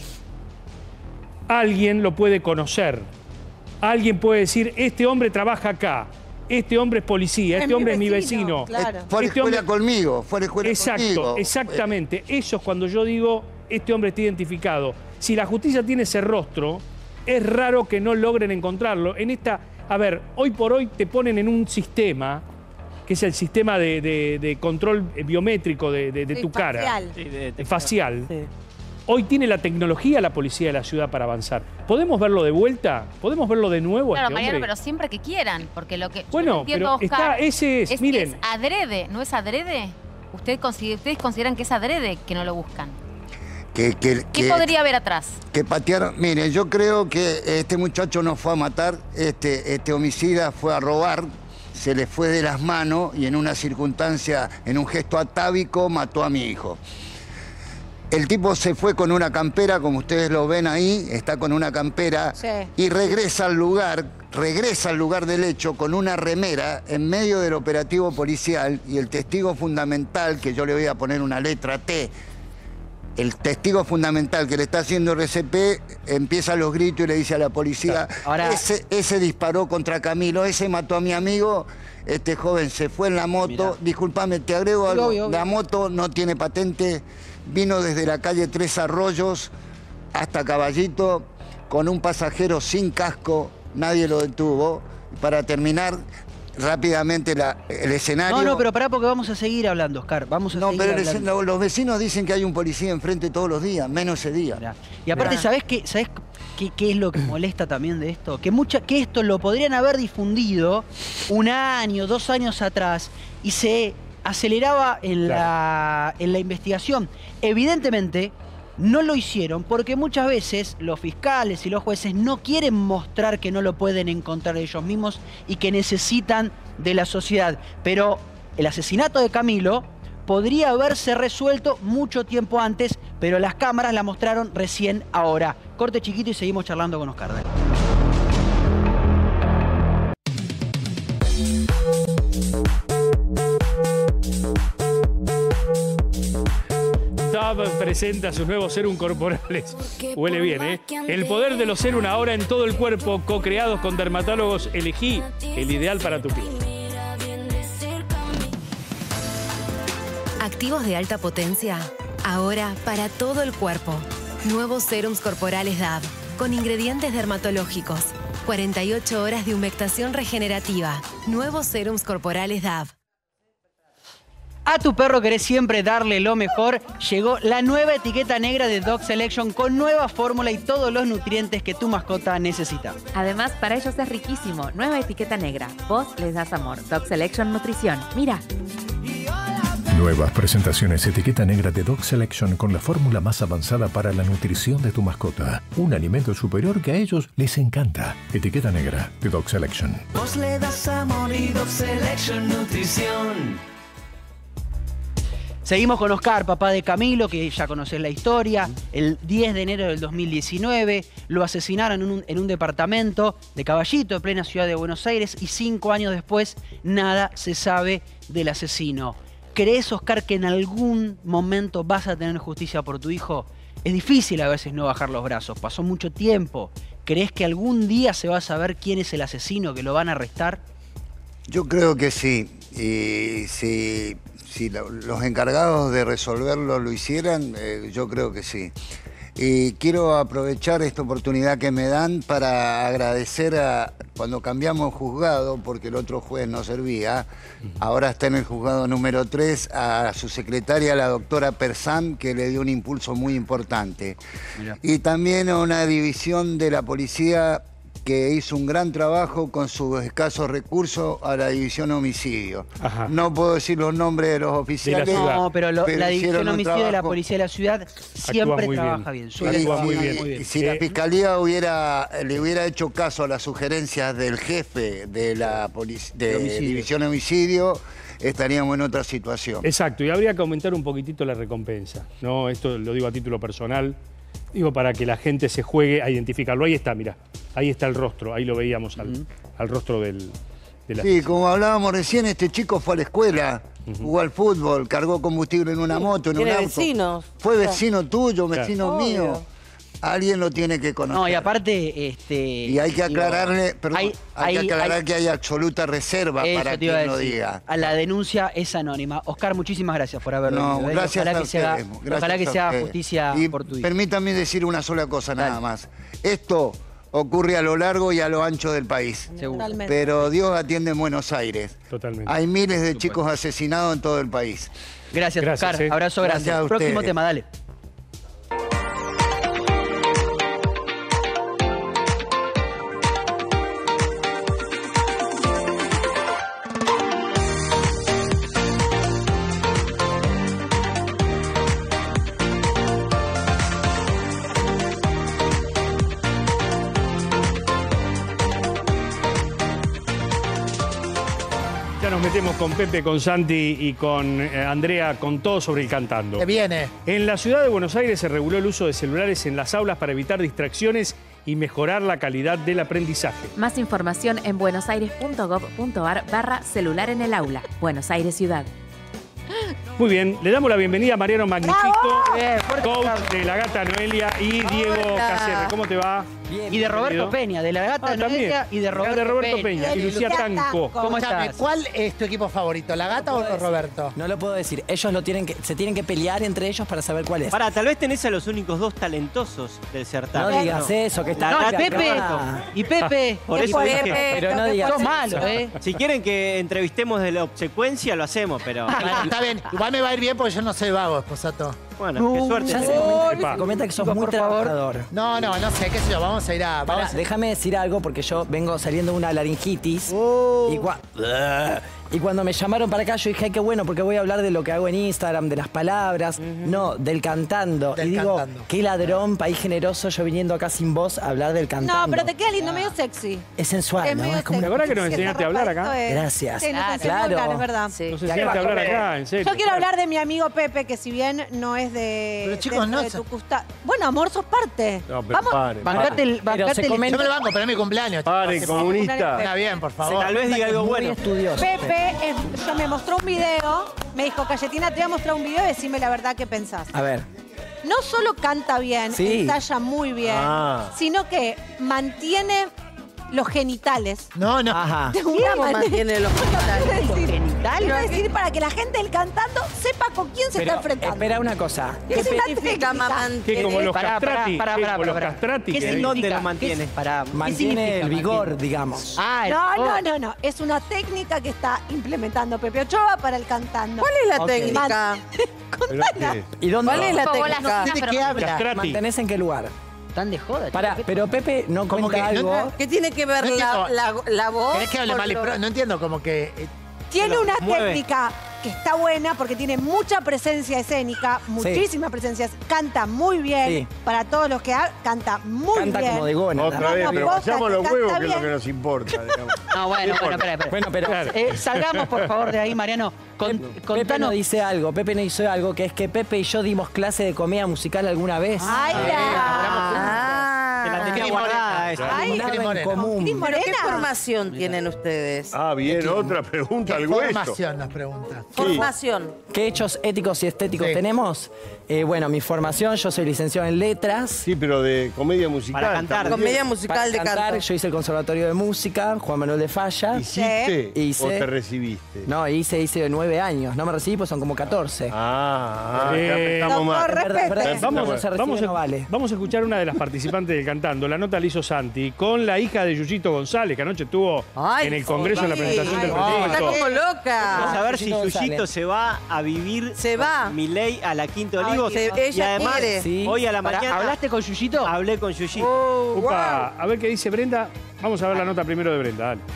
alguien lo puede conocer. Alguien puede decir, este hombre trabaja acá, este hombre es policía, este hombre es mi vecino. Claro. Fue a la escuela conmigo, Exacto, exactamente. Eso es cuando yo digo, este hombre está identificado. Si la justicia tiene ese rostro, es raro que no logren encontrarlo. A ver, hoy por hoy te ponen en un sistema, que es el sistema de control biométrico de tu cara. Facial. Sí. Hoy tiene la tecnología la policía de la ciudad para avanzar. ¿Podemos verlo de vuelta? ¿Podemos verlo de nuevo? Claro, a este Mariano, hombre? pero siempre que quieran, porque lo que bueno, yo entiendo, pero Oscar, miren. es adrede, ¿no es adrede? ¿Ustedes consideran que es adrede que no lo buscan? ¿Qué podría haber atrás? Que patearon. Mire, yo creo que este muchacho no fue a matar, este homicida fue a robar, se le fue de las manos y en una circunstancia, en un gesto atávico, mató a mi hijo. El tipo se fue con una campera, como ustedes lo ven ahí, está con una campera y regresa al lugar del hecho con una remera en medio del operativo policial y el testigo fundamental, que yo le voy a poner una letra T, el testigo fundamental que le está haciendo RCP empieza los gritos y le dice a la policía, ese disparó contra Camilo, ese mató a mi amigo, este joven se fue en la moto, discúlpame, te agrego algo, la moto no tiene patente, vino desde la calle Tres Arroyos hasta Caballito con un pasajero sin casco, nadie lo detuvo. Para terminar rápidamente el escenario... No, pero pará porque vamos a seguir hablando, Oscar. Los vecinos dicen que hay un policía enfrente todos los días, menos ese día. Y aparte, ¿sabés qué es lo que molesta también de esto? Que esto lo podrían haber difundido 1 año, 2 años atrás y se aceleraba en la investigación. Evidentemente, no lo hicieron porque muchas veces los fiscales y los jueces no quieren mostrar que no lo pueden encontrar ellos mismos y que necesitan de la sociedad. Pero el asesinato de Camilo podría haberse resuelto mucho tiempo antes, pero las cámaras la mostraron recién ahora. Corte chiquito y seguimos charlando con Oscar. Presenta sus nuevos serum corporales. Huele bien, ¿eh? El poder de los serum ahora en todo el cuerpo, co-creados con dermatólogos. Elegí el ideal para tu piel. Activos de alta potencia, ahora para todo el cuerpo. Nuevos serums corporales DAV, con ingredientes dermatológicos. 48 horas de humectación regenerativa. Nuevos serums corporales DAV. A tu perro querés siempre darle lo mejor. Llegó la nueva etiqueta negra de Dog Selection con nueva fórmula y todos los nutrientes que tu mascota necesita. Además, para ellos es riquísimo. Nueva etiqueta negra. Vos les das amor. Dog Selection Nutrición. Mira. Nuevas presentaciones etiqueta negra de Dog Selection con la fórmula más avanzada para la nutrición de tu mascota. Un alimento superior que a ellos les encanta. Etiqueta negra de Dog Selection. Vos le das amor y Dog Selection Nutrición. Seguimos con Oscar, papá de Camilo, que ya conocés la historia. El 10 de enero del 2019 lo asesinaron en un departamento de Caballito, en plena ciudad de Buenos Aires, y 5 años después nada se sabe del asesino. ¿Crees, Oscar, que en algún momento vas a tener justicia por tu hijo? Es difícil a veces no bajar los brazos, pasó mucho tiempo. ¿Crees que algún día se va a saber quién es el asesino, que lo van a arrestar? Yo creo que sí. Y si los encargados de resolverlo lo hicieran, yo creo que sí. Y quiero aprovechar esta oportunidad que me dan para agradecer a cuando cambiamos juzgado, porque el otro juez no servía, ahora está en el juzgado número 3, a su secretaria, la doctora Persam, que le dio un impulso muy importante. Mirá. Y también a una división de la policía que hizo un gran trabajo con sus escasos recursos a la división homicidio. Ajá. No puedo decir los nombres de los oficiales. No, pero la división homicidio de la policía de la ciudad siempre trabaja bien. Y si la fiscalía le hubiera hecho caso a las sugerencias del jefe de la división homicidio, estaríamos en otra situación. Exacto, y habría que aumentar un poquitito la recompensa, ¿no? Esto lo digo a título personal. Digo, para que la gente se juegue a identificarlo. Ahí está, mira. Ahí está el rostro. Ahí lo veíamos al rostro de la... Sí, como hablábamos recién, este chico fue a la escuela, jugó al fútbol, cargó combustible en una moto, en un auto. Vecinos. Fue vecino tuyo, vecino mío. Alguien lo tiene que conocer. No, y aparte... y hay que aclararle... Perdón, hay que aclarar que hay absoluta reserva para quien lo diga. La denuncia es anónima. Oscar, muchísimas gracias por haberlo venido. Gracias a ustedes. Ojalá que se haga justicia por tu hijo. Permítanme decir una sola cosa nada más. Esto ocurre a lo largo y a lo ancho del país. Totalmente. Pero Dios atiende en Buenos Aires. Totalmente. Hay miles de chicos asesinados en todo el país. Gracias, Oscar. Abrazo grande. Gracias a ustedes. Próximo tema, dale. Nos metemos con Pepe, con Santi y con Andrea, con todo sobre el Cantando. ¿Qué viene? En la ciudad de Buenos Aires se reguló el uso de celulares en las aulas para evitar distracciones y mejorar la calidad del aprendizaje. Más información en buenosaires.gov.ar/celular en el aula. Buenos Aires Ciudad. Muy bien, le damos la bienvenida a Mariano Magnifico, coach de La Gata Noelia y Diego Cacerre. ¿Cómo te va? Bien, y de Roberto Peña, de La Gata Noelia y de Roberto Peña. Y Lucía Tanco. ¿Cómo estás? ¿Cuál es tu equipo favorito, La Gata o Roberto? No lo puedo decir. Ellos se tienen que pelear entre ellos para saber cuál es. Pará, tal vez tenés a los únicos dos talentosos del certamen. No digas eso, que está... No, y Pepe. Por eso dije. Pero no digas eso. Malo, Si quieren que entrevistemos de la obsecuencia, lo hacemos, pero... Está bien. Igual me va a ir bien porque yo no soy vago, esposato. Bueno, qué suerte. Ya se comenta que sos muy trabajador. No sé, qué sé yo, vamos a ir a... Déjame decir algo porque yo vengo saliendo de una laringitis y cuando me llamaron para acá yo dije, ay, qué bueno, porque voy a hablar de lo que hago en Instagram, de las palabras, no, del cantando. Y digo, qué ladrón, país generoso, yo viniendo acá sin voz a hablar del cantando. No, pero te queda lindo, medio sexy. Es sensual, ¿no? Es como ¿Te acuerdas que nos enseñaste a hablar acá? Gracias. Sí, nos enseñaste a hablar, es verdad. Nos enseñaste a hablar acá, en serio. Yo quiero hablar de mi amigo Pepe, que si bien no es de... Pero chicos, no... Bueno, amor, sos parte. No, pero pare. Bancate el... Yo me lo banco, pero es mi cumpleaños. Pare, comunista. Está bien, por favor. Tal vez diga algo bueno. Pepe me mostró un video, me dijo, Cayetina, te voy a mostrar un video y decime la verdad qué pensás. A ver. No solo canta bien, ensaya muy bien, sino que mantiene los genitales. No. Ajá. ¿Cómo mantiene los genitales? Dale. Quiero decir para que la gente del cantando sepa con quién se está enfrentando. Espera una cosa. Es una técnica. Que como los castrati. Como los castrati. ¿Dónde lo mantiene? Mantiene el vigor, digamos. No. Es una técnica que está implementando Pepe Ochoa para el cantando. ¿Cuál es la técnica? ¿Y dónde? ¿Cuál es la técnica? ¿De qué habla? ¿Mantenés en qué lugar? Tan de joda. Pará, pero Pepe no cuenta algo. ¿Qué tiene que ver la voz? ¿Querés que hable mal y pro? No entiendo, como que... Tiene una técnica que está buena porque tiene mucha presencia escénica, muchísima presencia. Canta muy bien. Para todos los que canta muy bien. Canta como de gona. Otra vez, pero pasamos los huevos, que es lo que nos importa. Digamos. No, bueno, espera. Bueno, pero salgamos, por favor, de ahí, Mariano. Pepe nos dice algo. Pepe nos hizo algo, que es que Pepe y yo dimos clase de comedia musical alguna vez. ¡Ay, la tenía guardada esa. En común. ¿Pero qué formación tienen ustedes? Ah, bien, otra pregunta al hueso. Formación nos pregunta. Formación. ¿Qué hechos éticos y estéticos tenemos? Bueno, mi formación, yo soy licenciado en letras. Sí, pero de comedia musical. Para cantar. Comedia musical de canto. Yo hice el Conservatorio de Música, Juan Manuel de Falla. ¿Hiciste Hice. o te recibiste? No, hice 9 años. No me recibí, pues son como 14. Ya estamos mal. Vamos a escuchar una de las participantes del Cantando. La nota la hizo Santi con la hija de Yuyito González, que anoche estuvo en el Congreso en la presentación del proyecto. Está como loca. Vamos a ver si Yuyito se va a vivir con Milei a la Quinta Olivos. Y además, hoy a la mañana... ¿Hablaste con Yuyito? Hablé con Yuyito. Upa, a ver qué dice Brenda. Vamos a ver la nota primero de Brenda, dale.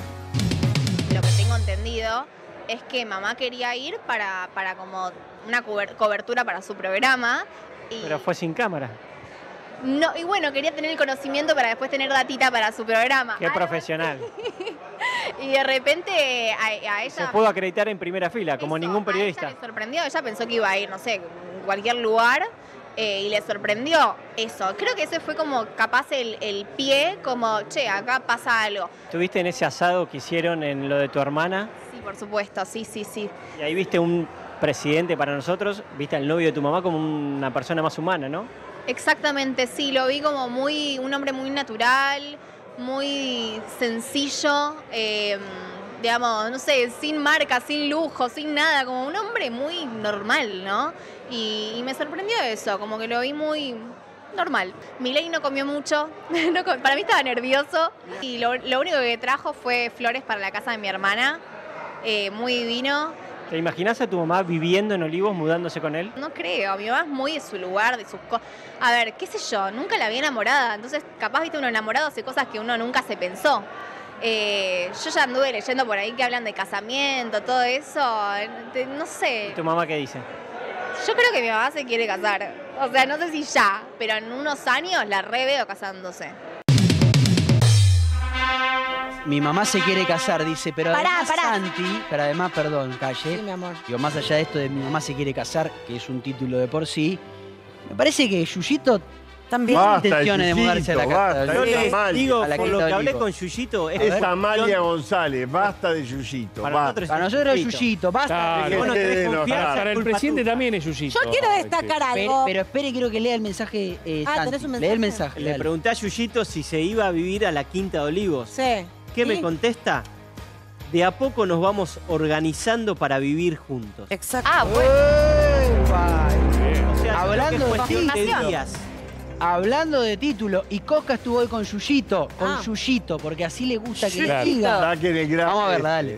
Lo que tengo entendido es que mamá quería ir para como una cobertura para su programa. Pero fue sin cámara. No, y bueno, quería tener el conocimiento para después tener datita para su programa. Qué profesional. Y de repente a ella... Se pudo acreditar en primera fila, como ningún periodista. A ella le sorprendió, ella pensó que iba a ir, no sé, en cualquier lugar, y le sorprendió eso. Creo que ese fue como capaz el pie, como, che, acá pasa algo. ¿Estuviste en ese asado que hicieron en lo de tu hermana? Sí, por supuesto, sí. Y ahí viste un presidente para nosotros, viste al novio de tu mamá como una persona más humana, ¿no? Exactamente, sí, lo vi como un hombre muy natural, muy sencillo, digamos, no sé, sin marca, sin lujo, sin nada, como un hombre muy normal, ¿no? Y me sorprendió eso, como que lo vi muy normal. Milei no comió mucho, para mí estaba nervioso, y lo único que trajo fue flores para la casa de mi hermana, muy divino. ¿Te imaginas a tu mamá viviendo en Olivos, mudándose con él? No creo, mi mamá es muy de su lugar, de sus cosas. A ver, qué sé yo, nunca la vi enamorada, entonces capaz, viste, uno enamorado hace cosas que uno nunca se pensó. Yo ya anduve leyendo por ahí que hablan de casamiento, todo eso, no sé. ¿Y tu mamá qué dice? Yo creo que mi mamá se quiere casar, o sea, no sé si ya, pero en unos años la reveo casándose. Mi mamá se quiere casar, dice, pero además Santi, pero además, perdón, Calle. Sí, mi amor. Digo, más allá de esto de mi mamá se quiere casar, que es un título de por sí, me parece que Yuyito también tiene intenciones de mudarse a la casa. Yo les digo, por lo que hablé con Yuyito... Es Amalia González, basta de Yuyito. Para nosotros es Yuyito, basta. Para el presidente también es Yuyito. Yo quiero destacar algo. Pero espere, quiero que lea el mensaje. ¿tenés un mensaje? Lee el mensaje. Le pregunté a Yuyito si se iba a vivir a la Quinta de Olivos. Sí. ¿Qué me contesta? De a poco nos vamos organizando para vivir juntos. Exacto. Ah, bueno. O sea, Hablando de días. Hablando de título, y Coca estuvo hoy con Yuyito, porque así le gusta que le diga. Vamos a verla, dale.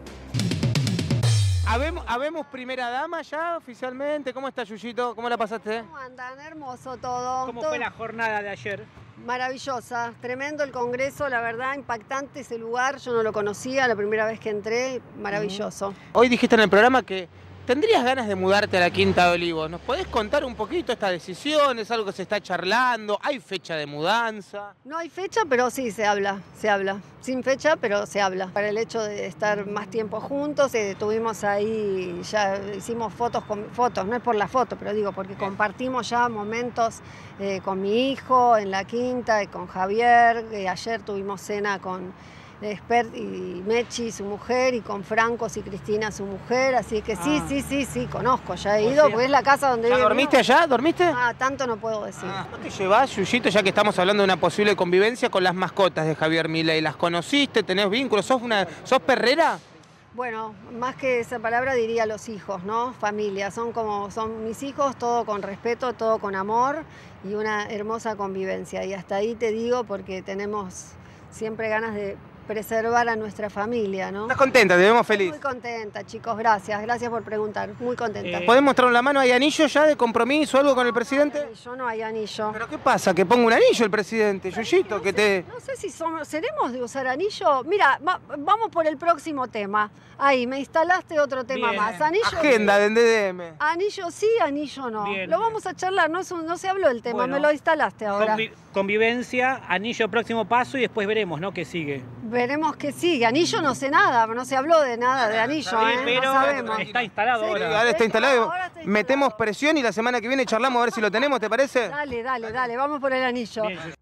¿Habemos primera dama ya oficialmente? ¿Cómo está Yuyito? ¿Cómo la pasaste? ¿Cómo andan? Hermoso todo. ¿Cómo fue la jornada de ayer? Maravillosa, tremendo el congreso, la verdad, impactante ese lugar, yo no lo conocía, la primera vez que entré, maravilloso. Hoy dijiste en el programa que tendrías ganas de mudarte a la Quinta de Olivos. ¿Nos podés contar un poquito esta decisión? ¿Es algo que se está charlando? ¿Hay fecha de mudanza? No hay fecha, pero sí se habla. Sin fecha, pero se habla. Para el hecho de estar más tiempo juntos, tuvimos ahí, ya hicimos fotos, no es por la foto, pero digo, porque compartimos ya momentos con mi hijo en la Quinta y con Javier. Ayer tuvimos cena con Expert y Mechi, su mujer, y con Francos y Cristina, su mujer, así que sí, conozco, ya he ido, porque es la casa donde vive. ¿Dormiste allá? ¿Dormiste? Ah, tanto no puedo decir. ¿No te llevás, Yuyito, ya que estamos hablando de una posible convivencia con las mascotas de Javier Milei? ¿Las conociste? ¿Tenés vínculos? ¿Sos perrera? Bueno, más que esa palabra diría los hijos, ¿no? Familia, son mis hijos, todo con respeto, todo con amor y una hermosa convivencia. Y hasta ahí te digo porque tenemos siempre ganas de preservar a nuestra familia, ¿no? ¿Estás contenta? Te vemos feliz. Muy contenta, chicos, gracias. Gracias por preguntar, muy contenta. ¿Podés mostrar la mano? ¿Hay anillo ya de compromiso o algo con el presidente? Yo no hay anillo. ¿Pero qué pasa? ¿Que ponga un anillo el presidente, Yuyito? No sé si seremos de usar anillo. Mira, vamos por el próximo tema. Ahí, me instalaste otro tema más. Anillo. Agenda de DDM. Anillo sí, anillo no. Bien. Lo vamos a charlar, no se habló del tema, Bueno, me lo instalaste ahora. Convivencia, anillo próximo paso y después veremos, ¿no? ¿Qué sigue? Veremos qué sigue. Anillo no sé nada, no se habló de nada de anillo, Pero no sabemos. está instalado Sí, ahora. Ahora está instalado. Metemos presión y la semana que viene charlamos a ver si lo tenemos, ¿te parece? Dale, vamos por el anillo.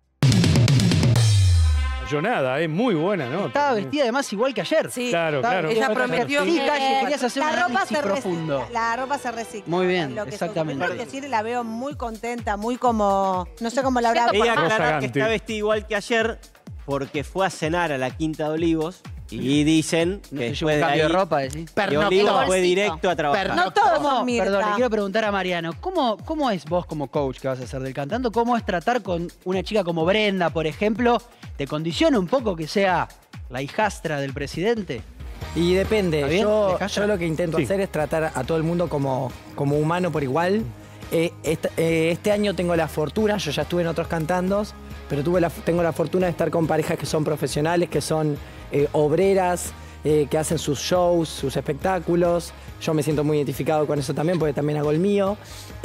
Yo nada, es muy buena, ¿no? Estaba vestida además igual que ayer. Sí. Claro, claro. Ella prometió. Sí, Calle, querías hacer un análisis profundo. La ropa se recicla. Muy bien, Lo que exactamente. Tengo que decir, la veo muy contenta, muy como... No sé cómo la habrá... Ella aclaró que está vestida igual que ayer porque fue a cenar a la Quinta de Olivos y dicen que después de ahí... cambio de ropa, ¿sí? Que Olivos fue directo a trabajar. No todos son Mirta. Perdón, le quiero preguntar a Mariano, ¿cómo es vos como coach que vas a hacer del cantando? ¿Cómo es tratar con una chica como Brenda, por ejemplo? ¿Te condiciona un poco que sea la hijastra del presidente? Y depende, yo lo que intento Sí. hacer es tratar a todo el mundo como humano por igual. Este año tengo la fortuna, yo ya estuve en otros cantandos, pero tengo la fortuna de estar con parejas que son profesionales, que son obreras, que hacen sus shows, sus espectáculos. Yo me siento muy identificado con eso también, porque también hago el mío.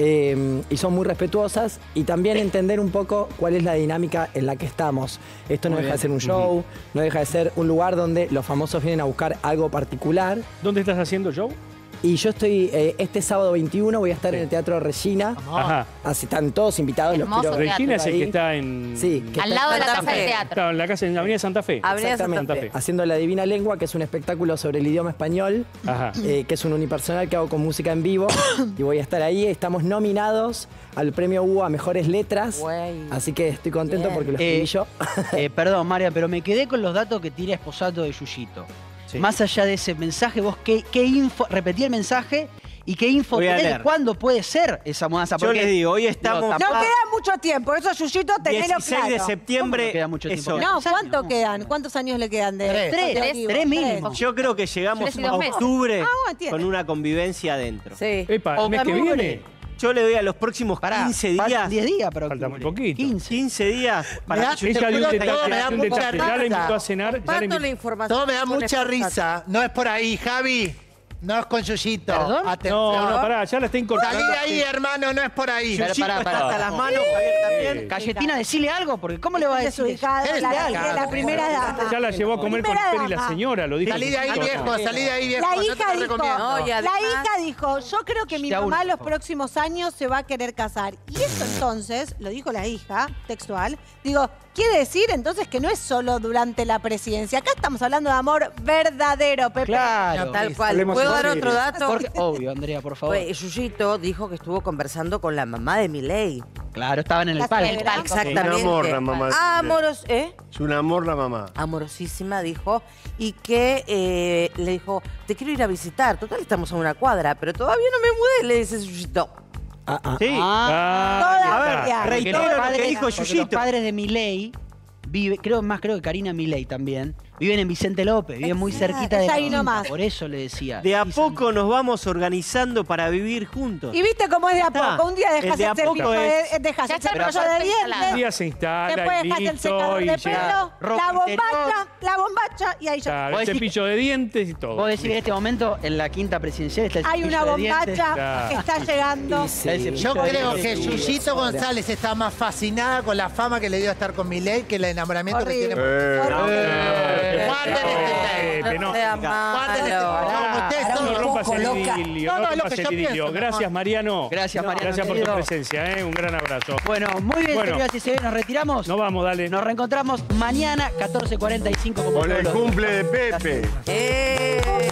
Y son muy respetuosas. Y también entender un poco cuál es la dinámica en la que estamos. Esto no deja de ser un show, no deja de ser un lugar donde los famosos vienen a buscar algo particular. ¿Dónde estás haciendo show? Y yo estoy, este sábado 21 voy a estar en el Teatro Regina. Ajá. Así están todos invitados. Hermoso los quiero Regina es el ahí. que está en... Sí, que Al está lado de en la Santa Casa del Fe. Teatro. Está en la casa en Avenida Santa Fe. Exactamente, haciendo La Divina Lengua, que es un espectáculo sobre el idioma español, que es un unipersonal que hago con música en vivo. Y voy a estar ahí. Estamos nominados al premio Hugo a Mejores Letras. Así que estoy contento porque lo escribí yo. Perdón, María, pero me quedé con los datos que tira Esposato de Yuyito. Más allá de ese mensaje, vos, ¿qué info? Repetí el mensaje. ¿Y qué info tenés de cuándo puede ser esa mudanza? Yo les digo, hoy estamos... No queda mucho tiempo, eso Yuyito, tenelo 16 claro. de septiembre. No queda mucho tiempo. No, ¿cuánto quedan? ¿Cuántos años le quedan de Tres mínimo. Yo creo que llegamos 3 y a 2 meses. octubre tiene. con una convivencia adentro. Sí. Epa, ¿el mes que viene? Yo le doy a los próximos 15 días. 10 días para Falta muy poquito. 15 días para que Ella dio un detalle, ya la invitó a cenar. Ya la invitó. Todo me da mucha risa. No es por ahí, Javi. No es con Yuyito. ¿Perdón? Atención. No, pará, ya la está incorporando. Salí de ahí, hermano, no es por ahí. Yuyito está hasta las manos, Javier también. Galletina, decile algo, porque ¿cómo le va a decir? La primera dama. Ya la llevó a comer con Primera Peri la dama. señora, lo dijo. Salí de ahí, viejo, salí de ahí, viejo. La no te hija lo dijo, recomiendo. la hija dijo, yo creo que mi Ya mamá uno. los próximos años se va a querer casar. Y eso entonces, lo dijo la hija, textual, digo, quiere decir entonces que no es solo durante la presidencia. Acá estamos hablando de amor verdadero, Pepe. Claro. Tal cual. ¿Puedo dar otro dato? Obvio, Andrea, por favor. Pues Yuyito dijo que estuvo conversando con la mamá de Milei. Claro, estaban en el La palco. suegra. Exactamente. Un amor la mamá de Milei. Es un amor la mamá. Amorosísima, dijo, y que le dijo, te quiero ir a visitar. Total, estamos a una cuadra, pero todavía no me mudé, le dice Yuyito. Sí. Todavía. A ver, reitero lo que dijo Porque los Yuyito. padres de Milei creo que Karina Milei también, viven en Vicente López, viven muy cerquita de es la ahí quinta, nomás. por eso le decía. De a poco nos vamos organizando para vivir juntos. Y viste cómo es de a Está. poco. Un día El dejas de a el cepillo poco de, es- dejas Ya el está el cepillo de proyecto dientes. instalado. Un día se instala Después y dejas el listo secador y de llega. pelo, ropa la bombacha y ahí ya. Claro, Vos el decís- cepillo de dientes y todo. Vos decís que en este momento, en la quinta presidencial, está el Hay una cepillo de dientes. bombacha Claro. que está llegando. Está el cepillo Yo de creo dientes. que Yuyito González está más fascinada con la fama que le dio estar con Milei que el enamoramiento que tiene. Guarden este Pepe, no. No sea Guarden este malo. Ustedes No son rompas el idilio, No, no no, lo rompas que el yo idilio. pienso, Gracias, Mariano. Gracias, Mariano, Gracias por tu querido. presencia, un gran abrazo. Bueno, muy bien, Bueno. señoras y señores, nos retiramos. Nos vamos, dale. Nos reencontramos mañana, 14:45, como Con todos el los cumple de días. Pepe. ¡Eh!